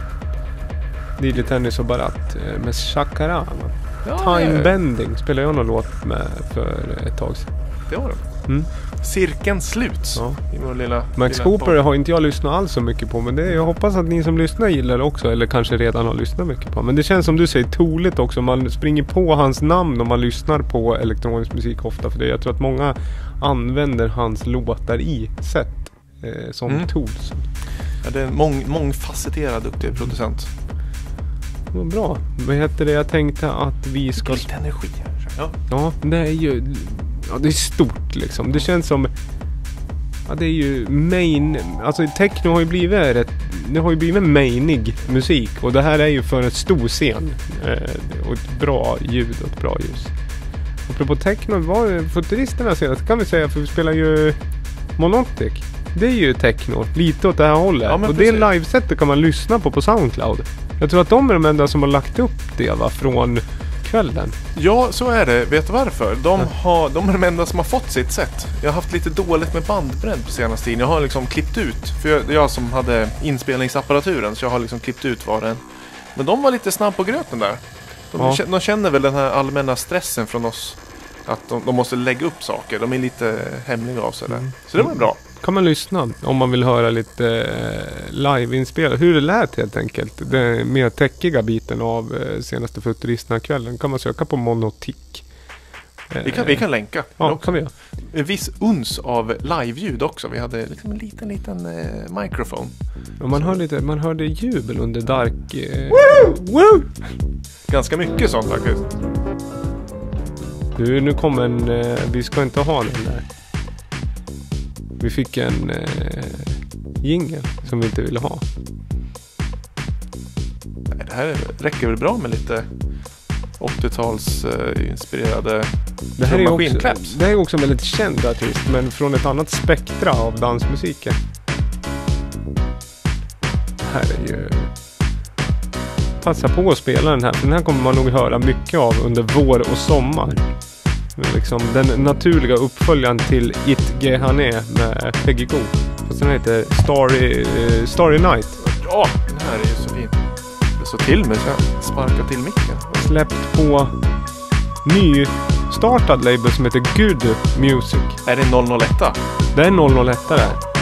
Speaker 1: DJ Tennis och Barat med Shakara. Time Bending spelade jag någon låt med för ett tag sedan.
Speaker 2: Det var det. Cirkeln sluts.
Speaker 1: Ja.
Speaker 2: I vår lilla,
Speaker 1: Max Cooper har inte jag lyssnat alls så mycket på, men jag hoppas att ni som lyssnar gillar det också, eller kanske redan har lyssnat mycket på. Men det känns som du säger toligt också, man springer på hans namn om man lyssnar på elektronisk musik ofta, för det. Jag tror att många använder hans låtar i set som tools.
Speaker 2: Ja, det är en mångfacetterad duktig producent.
Speaker 1: Vad bra. Vad heter det? Jag tänkte att vi ska...
Speaker 2: Lite energi här.
Speaker 1: Ja, det är ju... Ja, det är stort liksom. Det känns som... Ja, det är ju main... Alltså techno har ju blivit det har ju blivit mainig musik. Och det här är ju för en stor scen. Och ett bra ljud och ett bra ljus. Apropå techno, var futuristerna senast kan vi säga, för vi spelar ju Monotic. Det är ju techno, lite åt det här hållet. Ja, och precis. Det livesättet kan man lyssna på Soundcloud. Jag tror att de är de enda som har lagt upp det, va, från kvällen.
Speaker 2: Ja, så är det. Vet du varför? De är de enda som har fått sitt sätt. Jag har haft lite dåligt med bandbredd på senaste tiden. Jag har liksom klippt ut. För jag som hade inspelningsapparaturen, så jag har liksom klippt ut var den. Men de var lite snabb på gröten där. De känner väl den här allmänna stressen från oss. Att de måste lägga upp saker. De är lite hemliga av sig där. Så det var bra.
Speaker 1: Kan man lyssna om man vill höra lite live-inspelat. Hur det lät helt enkelt. Den mer täckiga biten av senaste futuristerna-kvällen kan man söka på Monotic.
Speaker 2: Vi kan länka.
Speaker 1: Ja, kan vi göra.
Speaker 2: En viss uns av live-ljud också. Vi hade liksom en liten mikrofon.
Speaker 1: Och man hörde jubel under Dark.
Speaker 2: Woo! Ganska mycket sånt faktiskt.
Speaker 1: Nu kommer vi ska inte ha den där. Vi fick en jingle som vi inte ville ha.
Speaker 2: Nej, det här räcker väl bra med lite 80-tals inspirerade maskinkläpps.
Speaker 1: Det här är också en väldigt känd artist, men från ett annat spektra av dansmusiken. Det här är ju... Passa på att spela den här, för den här kommer man nog höra mycket av under vår och sommar. Liksom den naturliga uppföljaren till It Gehane med Peggy Goo. Fast den heter Starry Night.
Speaker 2: Ja, den här är ju så fin. Det är så till mig så jag sparkar till micken.
Speaker 1: Släppt på nystartad label som heter Good Music.
Speaker 2: Är det 001?
Speaker 1: Det är 001 där.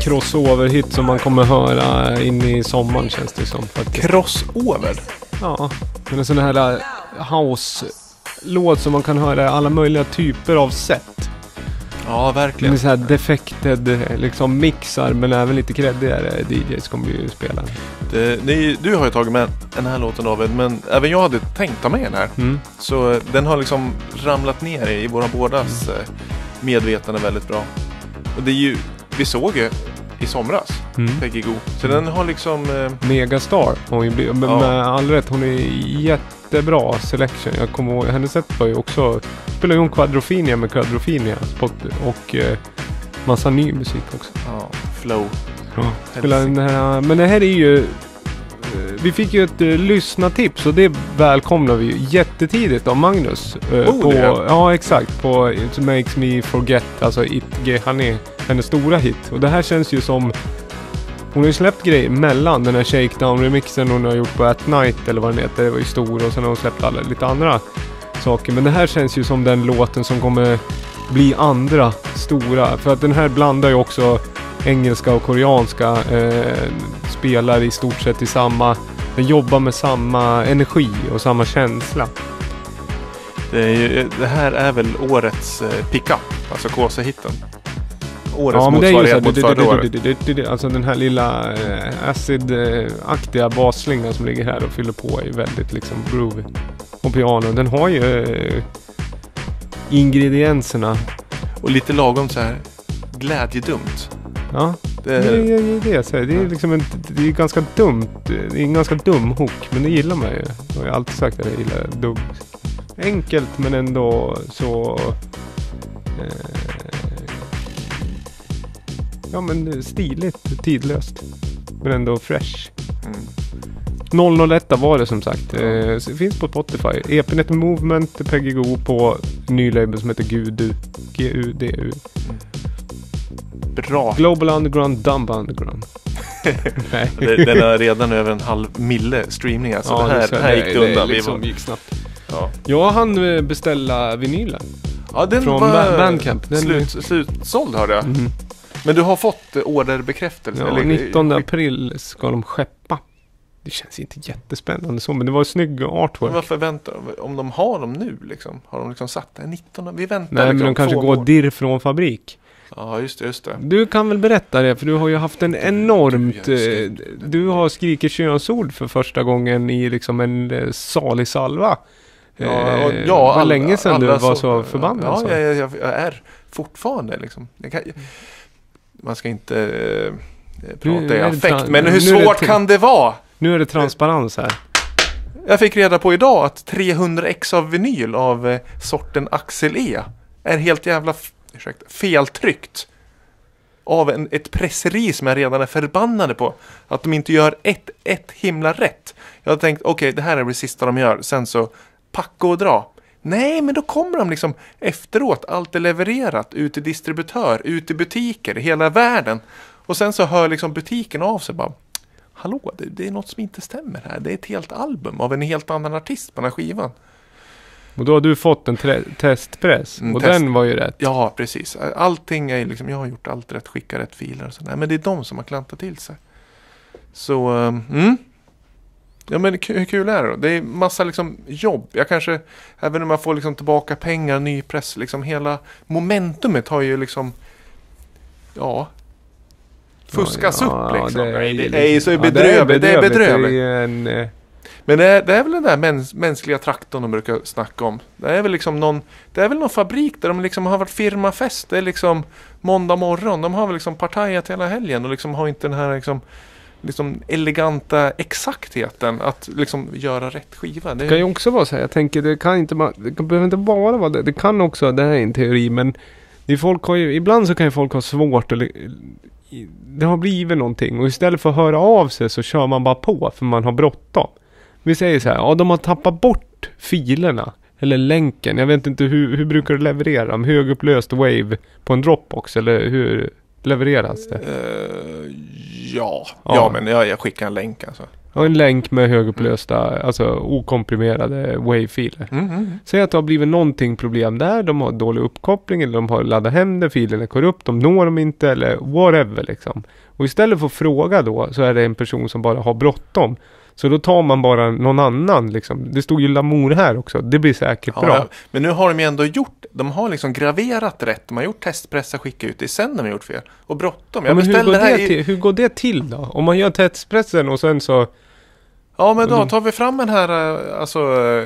Speaker 1: crossover-hit som man kommer höra in i sommaren, känns det som faktiskt.
Speaker 2: Crossover?
Speaker 1: Ja, men en sån här house-låt som man kan höra i alla möjliga typer av sätt.
Speaker 2: Ja, verkligen.
Speaker 1: Med så här defected liksom mixar, men även lite creddigare DJs kommer ju spela.
Speaker 2: Du har ju tagit med den här låten, David, men även jag hade tänkt ta med den här. Så den har liksom ramlat ner i våra bådas medvetande väldigt bra. Och det är ju, vi såg ju i somras Peggy Gou. Så den har liksom
Speaker 1: Megastar. Med all rätt, hon är jättebra selection. Jag kommer ihåg, hennes sätt var ju också, spelar ju hon Quadrophenia med Quadrophenia och massa ny musik också.
Speaker 2: Ja, flow.
Speaker 1: Ja, men det här är ju, vi fick ju ett lyssnatips och det välkomnar vi ju jättetidigt av Magnus. Ja, exakt, på It Makes Me Forget, alltså han är hennes stora hit. Och det här känns ju som, hon har ju släppt grejer mellan den här Shakedown-remixen hon har gjort på At Night eller vad den heter, det var ju stor, och sen har hon släppt lite andra saker. Men det här känns ju som den låten som kommer bli andra stora, för att den här blandar ju också engelska och koreanska, spelar i stort sett i samma, den jobbar med samma energi och samma känsla.
Speaker 2: Det här är väl årets pick-up, alltså KC-hitten. Årets
Speaker 1: men det är ju så
Speaker 2: mot förra året.
Speaker 1: Alltså den här lilla acid-aktiga basslingan som ligger här och fyller på är väldigt liksom groovy. Och piano, den har ju ingredienserna.
Speaker 2: Och lite lagom så här glädjedumt.
Speaker 1: Ja, det är liksom det är ganska dumt. Det är en ganska dum hook, men det gillar man ju. Jag har alltid sagt att jag gillar dum. Enkelt men ändå så ja, men stiligt, tidlöst, men ändå fresh. 001 var det som sagt. Det finns på Spotify. EPnet Movement, Peggy Gou på ny label som heter GUDU. GUDU.
Speaker 2: Bra.
Speaker 1: Global Underground, Dumb Underground.
Speaker 2: Den har redan över 500 000 streamningar. Så det här gick det undan.
Speaker 1: Liksom gick snabbt. Ja. Jag hann beställa vinylen.
Speaker 2: Ja, den
Speaker 1: från
Speaker 2: var
Speaker 1: Bandcamp.
Speaker 2: Slutsåld, hörde jag. Men du har fått orderbekräftelse?
Speaker 1: Ja, 19 april ska de skeppa. Det känns inte jättespännande så, men det var en snygg artwork. Men
Speaker 2: varför väntar de? Om de har dem nu liksom? Har de liksom satt det? 19? Vi väntar.
Speaker 1: Nej,
Speaker 2: liksom,
Speaker 1: men de kanske går dirr från fabrik.
Speaker 2: Ja, just det.
Speaker 1: Du kan väl berätta det, för du har ju haft en enormt... du har skrikit könsord för första gången i liksom en salig salva. Var länge sedan du var så förbannad.
Speaker 2: Ja, jag är fortfarande liksom. Man ska inte prata i affekt, men hur svårt kan det vara?
Speaker 1: Nu är det transparens här.
Speaker 2: Jag fick reda på idag att 300 ex av vinyl av sorten Axel E är helt jävla feltryckt av ett presseri som jag redan är förbannade på. Att de inte gör ett himla rätt. Jag har tänkt, okej, det här är det sista de gör. Sen så packa och dra. Nej, men då kommer de liksom efteråt. Allt är levererat ut till distributör, ut i butiker i hela världen. Och sen så hör liksom butiken av sig bara, hallå, det är något som inte stämmer här. Det är ett helt album av en helt annan artist på den här skivan.
Speaker 1: Och då har du fått en testpress. Och den var ju rätt.
Speaker 2: Ja, precis. Allting är liksom, jag har gjort allt rätt, skickat rätt filer och så. Nej, men det är de som har klantat till sig. Så, ja, men hur kul är det då? Det är massa liksom jobb. Jag kanske, även om man får liksom tillbaka pengar, ny press, liksom hela momentumet har ju liksom, fuskas upp liksom. Det är så bedrövligt. Det är bedrövligt. Men det är väl den där mänskliga traktorn de brukar snacka om. Det är väl liksom någon fabrik där de liksom har varit firmafest. Det är liksom måndag morgon. De har väl liksom partajat hela helgen och liksom har inte den här liksom eleganta exaktheten att liksom göra rätt skiva.
Speaker 1: Det kan ju också vara så här, jag tänker det behöver inte bara vara det. Det kan också, det här är en teori, men ibland så kan ju folk ha svårt att det har blivit någonting och istället för att höra av sig så kör man bara på för man har bråttom. Vi säger så här, de har tappat bort filerna eller länken. Jag vet inte hur brukar du leverera dem? Högupplöst wave på en Dropbox eller hur levereras det?
Speaker 2: Ja, men jag skickar en länk alltså.
Speaker 1: Och en länk med högupplösta, alltså okomprimerade wave-filer. Säg att det har blivit någonting problem där, de har dålig uppkoppling eller de har laddat hem det, filen är korrupt, de når dem inte eller whatever liksom. Och istället för att fråga då så är det en person som bara har bråttom. Så då tar man bara någon annan liksom. Det stod ju Lamour här också. Det blir säkert bra.
Speaker 2: Ja, men nu har de ju ändå gjort, de har liksom graverat rätt. De har gjort testpressa, skicka ut det. Sen de har gjort fel. Och bråttom.
Speaker 1: Men hur går det till då? Om man gör testpressen och sen så...
Speaker 2: Ja, men då tar vi fram den här alltså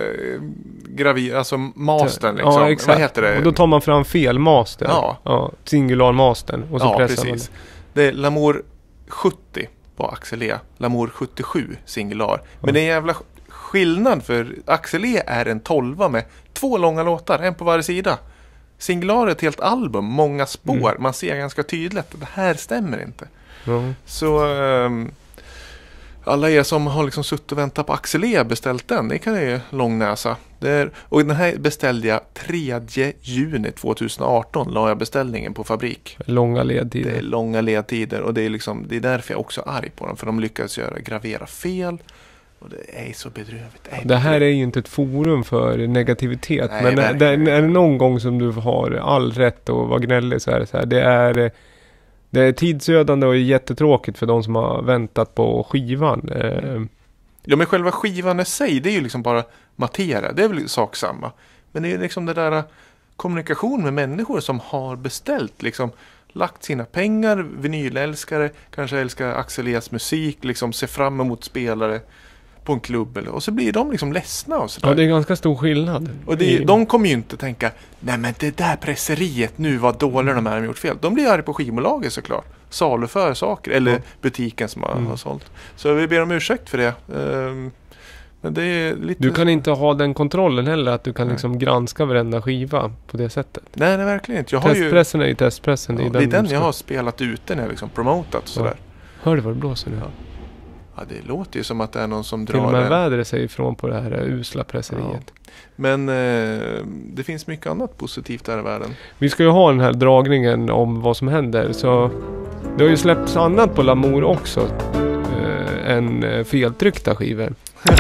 Speaker 2: mastern liksom.
Speaker 1: Ja, exakt.
Speaker 2: Vad heter det?
Speaker 1: Och då tar man fram fel master.
Speaker 2: Ja.
Speaker 1: Singular mastern. Och så pressar
Speaker 2: precis.
Speaker 1: man.
Speaker 2: Det är Lamour 70 på Axel E. Lamour 77 singular. Men det är en jävla skillnad för Axel E är en 12 med 2 långa låtar, en på varje sida. Singular är ett helt album, många spår. Man ser ganska tydligt att det här stämmer inte. Så alla er som har liksom suttit och väntat på Axel E beställt den, det kan ju långnäsa. Och den här beställde jag 3 juni 2018, la jag beställningen på fabrik.
Speaker 1: Långa ledtider.
Speaker 2: Det är långa ledtider och det är därför jag också är arg på dem. För de lyckades gravera fel. Och det är så bedrövligt.
Speaker 1: Det här är ju inte ett forum för negativitet.
Speaker 2: Nej,
Speaker 1: men är det någon gång som du har all rätt att vara gnällig så är det så här. Det är tidsödande och jättetråkigt för de som har väntat på skivan.
Speaker 2: Ja, men själva skivan i sig, det är ju liksom bara materia. Det är väl sak samma. Men det är liksom det där kommunikation med människor som har beställt, liksom lagt sina pengar, vinylälskare, kanske älskar Axel E's musik, liksom ser fram emot spelare på en klubb och så blir de liksom ledsna och sådär.
Speaker 1: Ja, det är ganska stor skillnad.
Speaker 2: Och de kommer ju inte tänka, nej men det där presseriet nu, vad dåliga de har gjort fel. De blir arga på skivbolaget såklart. Saluför saker, eller butiken som har sålt. Så vi ber om ursäkt för det. Men det är lite...
Speaker 1: Du kan inte ha den kontrollen heller, att du kan liksom granska varenda skiva på det sättet.
Speaker 2: Nej, verkligen inte.
Speaker 1: Testpressen är ju testpressen.
Speaker 2: Det är den jag har spelat ute när jag liksom promotat och sådär.
Speaker 1: Hör du vad det blåser nu?
Speaker 2: Ja, det låter ju som att det är någon som drar...
Speaker 1: Till och med vädret sig ifrån på det här usla presseriet.
Speaker 2: Ja. Men det finns mycket annat positivt här i världen.
Speaker 1: Vi ska ju ha den här dragningen om vad som händer. Så det har ju släppts annat på Lamour också. Än feltryckta skivor.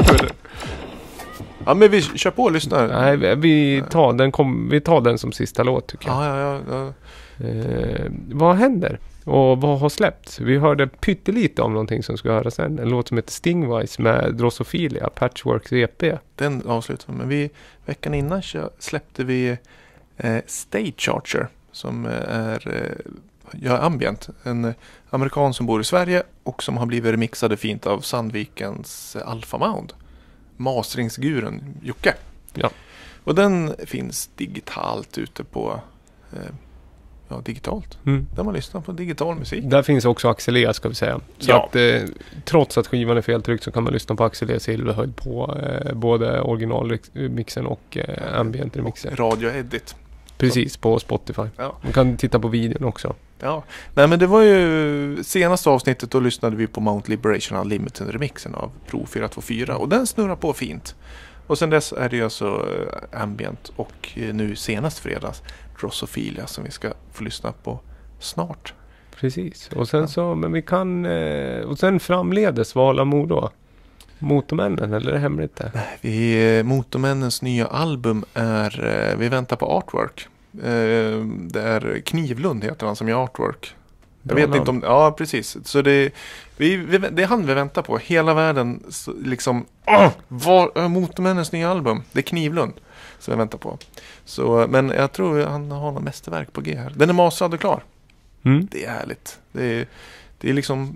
Speaker 2: Ja, men vi kör på och lyssnar.
Speaker 1: Nej, vi tar den som sista låt tycker jag.
Speaker 2: Ja.
Speaker 1: Vad händer? Och vad har släppts? Vi hörde pyttelite om någonting som ska höras sen. En låt som heter Stingwise med Drosofilia, Patchworks EP.
Speaker 2: Den avslutar men veckan innan släppte vi State Charger som gör ambient. En amerikan som bor i Sverige och som har blivit remixade fint av Sandvikens Alpha Mound. Masteringsguren Jocke.
Speaker 1: Ja.
Speaker 2: Och den finns digitalt ute på... digitalt. Där man lyssnar på digital musik.
Speaker 1: Där finns också Axel E, ska vi säga. Så att, trots att skivan är feltryckt så kan man lyssna på Axel E silverhöjd på både originalmixen och ambient-remixen.
Speaker 2: Radio Edit.
Speaker 1: Precis, på Spotify.
Speaker 2: Ja.
Speaker 1: Man kan titta på videon också.
Speaker 2: Ja, nej men det var ju senaste avsnittet, då lyssnade vi på Mount Liberation Unlimited-remixen av Pro 424 och den snurrar på fint. Och sen dess är det alltså ambient och nu senast fredags Drosofilia som vi ska få lyssna på snart.
Speaker 1: Precis. Och sen så, men vi kan och sen framledes var Lamour då? Motormännen, eller är det hemligt det?
Speaker 2: Nej, Motormännens nya album är, vi väntar på artwork. Det är Knivlund heter han som gör artwork. Jag vet inte om, ja precis. Så det är han vi väntar på. Hela världen liksom, var Motormännens nya album? Det är Knivlund som vi väntar på. Så, men jag tror han har något mästerverk på G här. Den är masad och klar. Det är härligt. Det är liksom...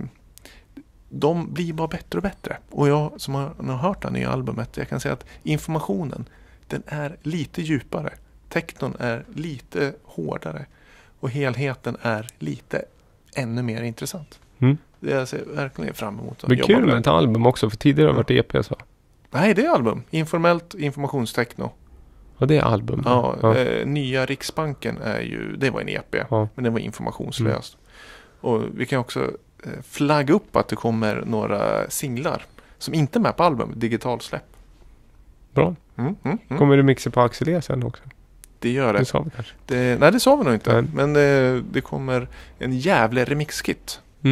Speaker 2: de blir bara bättre och bättre. Och jag som har hört det nya albumet, jag kan säga att informationen, den är lite djupare. Teknon är lite hårdare. Och helheten är lite ännu mer intressant. Det jag ser verkligen fram emot.
Speaker 1: Det är kul med ett album också, för tidigare har det varit EP så.
Speaker 2: Nej, det är album. Informellt informationstekno.
Speaker 1: Och det är album?
Speaker 2: Ja. Nya Riksbanken är ju, det var en EP. Ja. Men det var informationslöst. Och vi kan också flagga upp att det kommer några singlar som inte är med på album, digital släpp.
Speaker 1: Bra. Kommer du mixa på Axel E sen också?
Speaker 2: Det gör det.
Speaker 1: Det sa vi kanske.
Speaker 2: Nej, det sa vi nog inte. Men det kommer en jävla remixkit.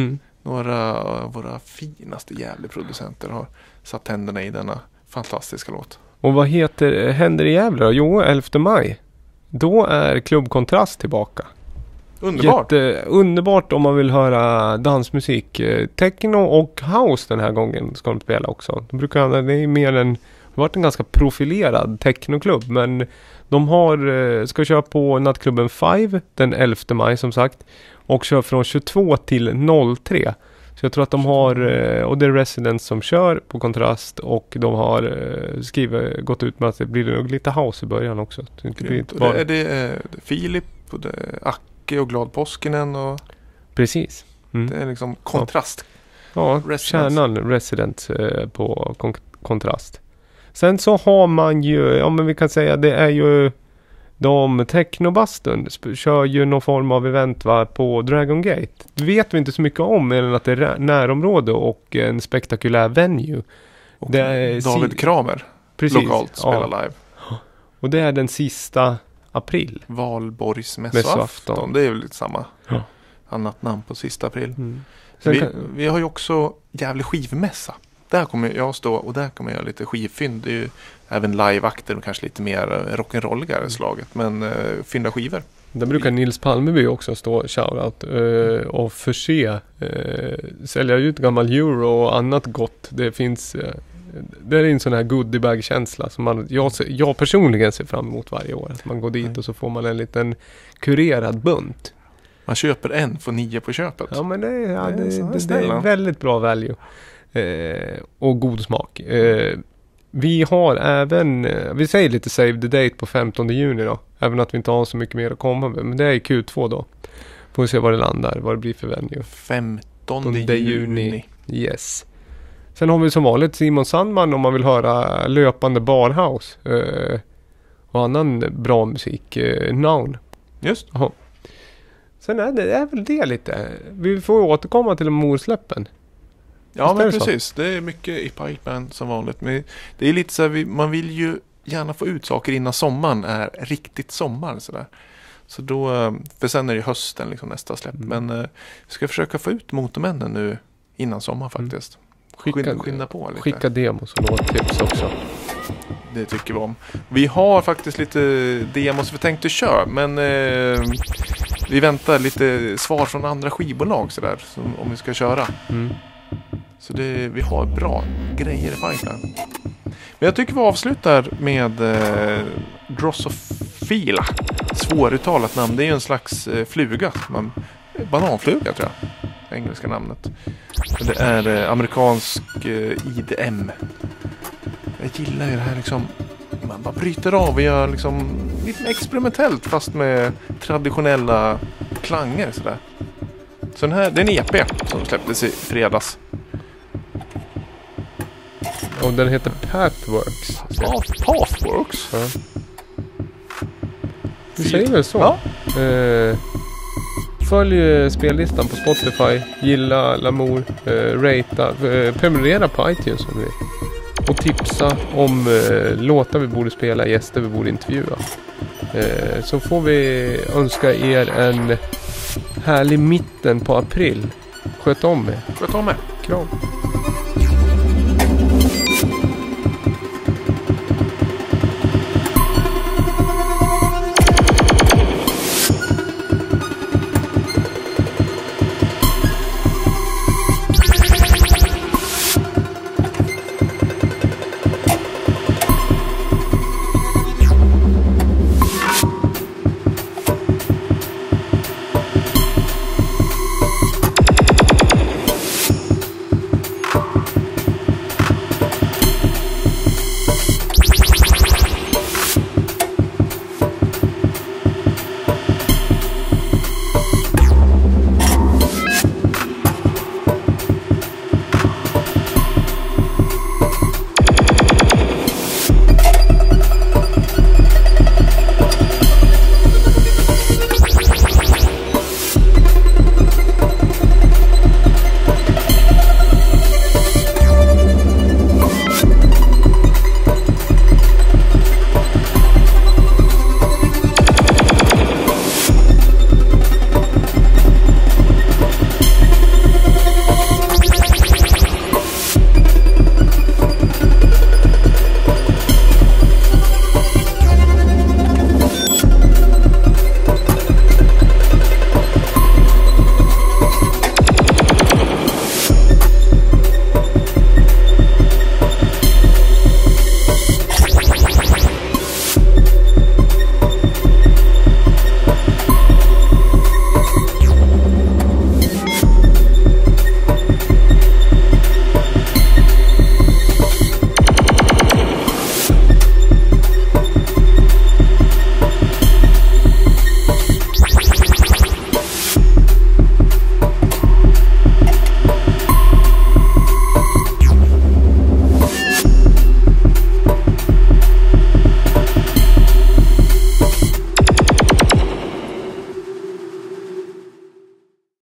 Speaker 2: några av våra finaste Gävle-producenter har satt tänderna i denna fantastiska låt.
Speaker 1: Och vad händer i Gävle då? Jo, 11 maj. Då är Klubb Kontrast tillbaka.
Speaker 2: Underbart!
Speaker 1: Underbart om man vill höra dansmusik. Techno och house den här gången ska de spela också. Det är mer det har varit en ganska profilerad technoklubb, men de ska köra på nattklubben 5 den 11 maj som sagt. Och kör från 22 till 03. Så jag tror att de har, och det är Residents som kör på Kontrast, och de har gått ut med att det blir nog lite house i början också. Det blir inte bara...
Speaker 2: Det är Filip och det är Acke och Glad Påskinen och...
Speaker 1: Precis.
Speaker 2: Det är liksom kontrast.
Speaker 1: Ja, kärnan Residents på Kontrast. Sen så har man ju, men vi kan säga det är ju de Technobastun kör ju någon form av event på Dragon Gate. Det vet vi inte så mycket om, än att det är närområde och en spektakulär venue.
Speaker 2: Och det är David Kramer lokalt spelar live.
Speaker 1: Och det är den sista april.
Speaker 2: Valborgsmässoafton. Det är väl lite samma annat namn på sista april. Vi har ju också Gävle skivmässa. Där kommer jag stå och där kommer jag lite skivfynd. Det är ju även liveakter och kanske lite mer rock'n'rolligare slaget. Men fynda skivor. Där
Speaker 1: brukar Nils Palmeby också stå shoutout och sälja ut gammal euro och annat gott. Det finns... det är en sån här goodiebag-känsla som jag personligen ser fram emot varje år. Att man går dit och så får man en liten kurerad bunt.
Speaker 2: Man köper en, får 9 på köpet.
Speaker 1: Ja, men det är väldigt bra value. Och god smak. Vi har även, vi säger lite save the date på 15 juni då. Även att vi inte har så mycket mer att komma med. Men det är i Q2 då. Får vi se vad det landar, vad det blir för venue.
Speaker 2: 15 juni.
Speaker 1: Yes. Sen har vi som vanligt Simon Sandman om man vill höra löpande barhouse. Och annan bra musik. Noun.
Speaker 2: Just.
Speaker 1: Aha. Sen är väl det lite. Vi får återkomma till morsläppen.
Speaker 2: Ja, men precis. Det är mycket i pipeline som vanligt. Men det är lite så här, man vill ju gärna få ut saker innan sommaren är riktigt sommar. Så då, för sen är det hösten liksom nästa släpp. Men vi ska försöka få ut Motormännen nu innan sommar faktiskt. Skynda på lite.
Speaker 1: Skicka demos och låttips också.
Speaker 2: Det tycker vi om. Vi har faktiskt lite demos vi tänkte köra, men vi väntar lite svar från andra skivbolag sådär, om vi ska köra. Så vi har bra grejer i pipeline. Men jag tycker vi avslutar med Drosophila. Svåruttalat namn. Det är ju en slags fluga. Bananfluga tror jag. Engelska namnet. Det är amerikansk IDM. Jag gillar ju det här liksom. Man bara bryter av och gör liksom lite experimentellt fast med traditionella klanger sådär. Så det är en EP som släpptes i fredags.
Speaker 1: Och den heter Pathworks.
Speaker 2: Pathworks?
Speaker 1: Ja. Du säger väl så?
Speaker 2: Ja.
Speaker 1: Följ spellistan på Spotify. Gilla Lamour. Ratea. Prenumerera på iTunes om du vill. Och tipsa om låtar vi borde spela, gäster vi borde intervjua. Så får vi önska er en härlig mitten på april. Sköt om er.
Speaker 2: Sköt om er.
Speaker 1: Kram.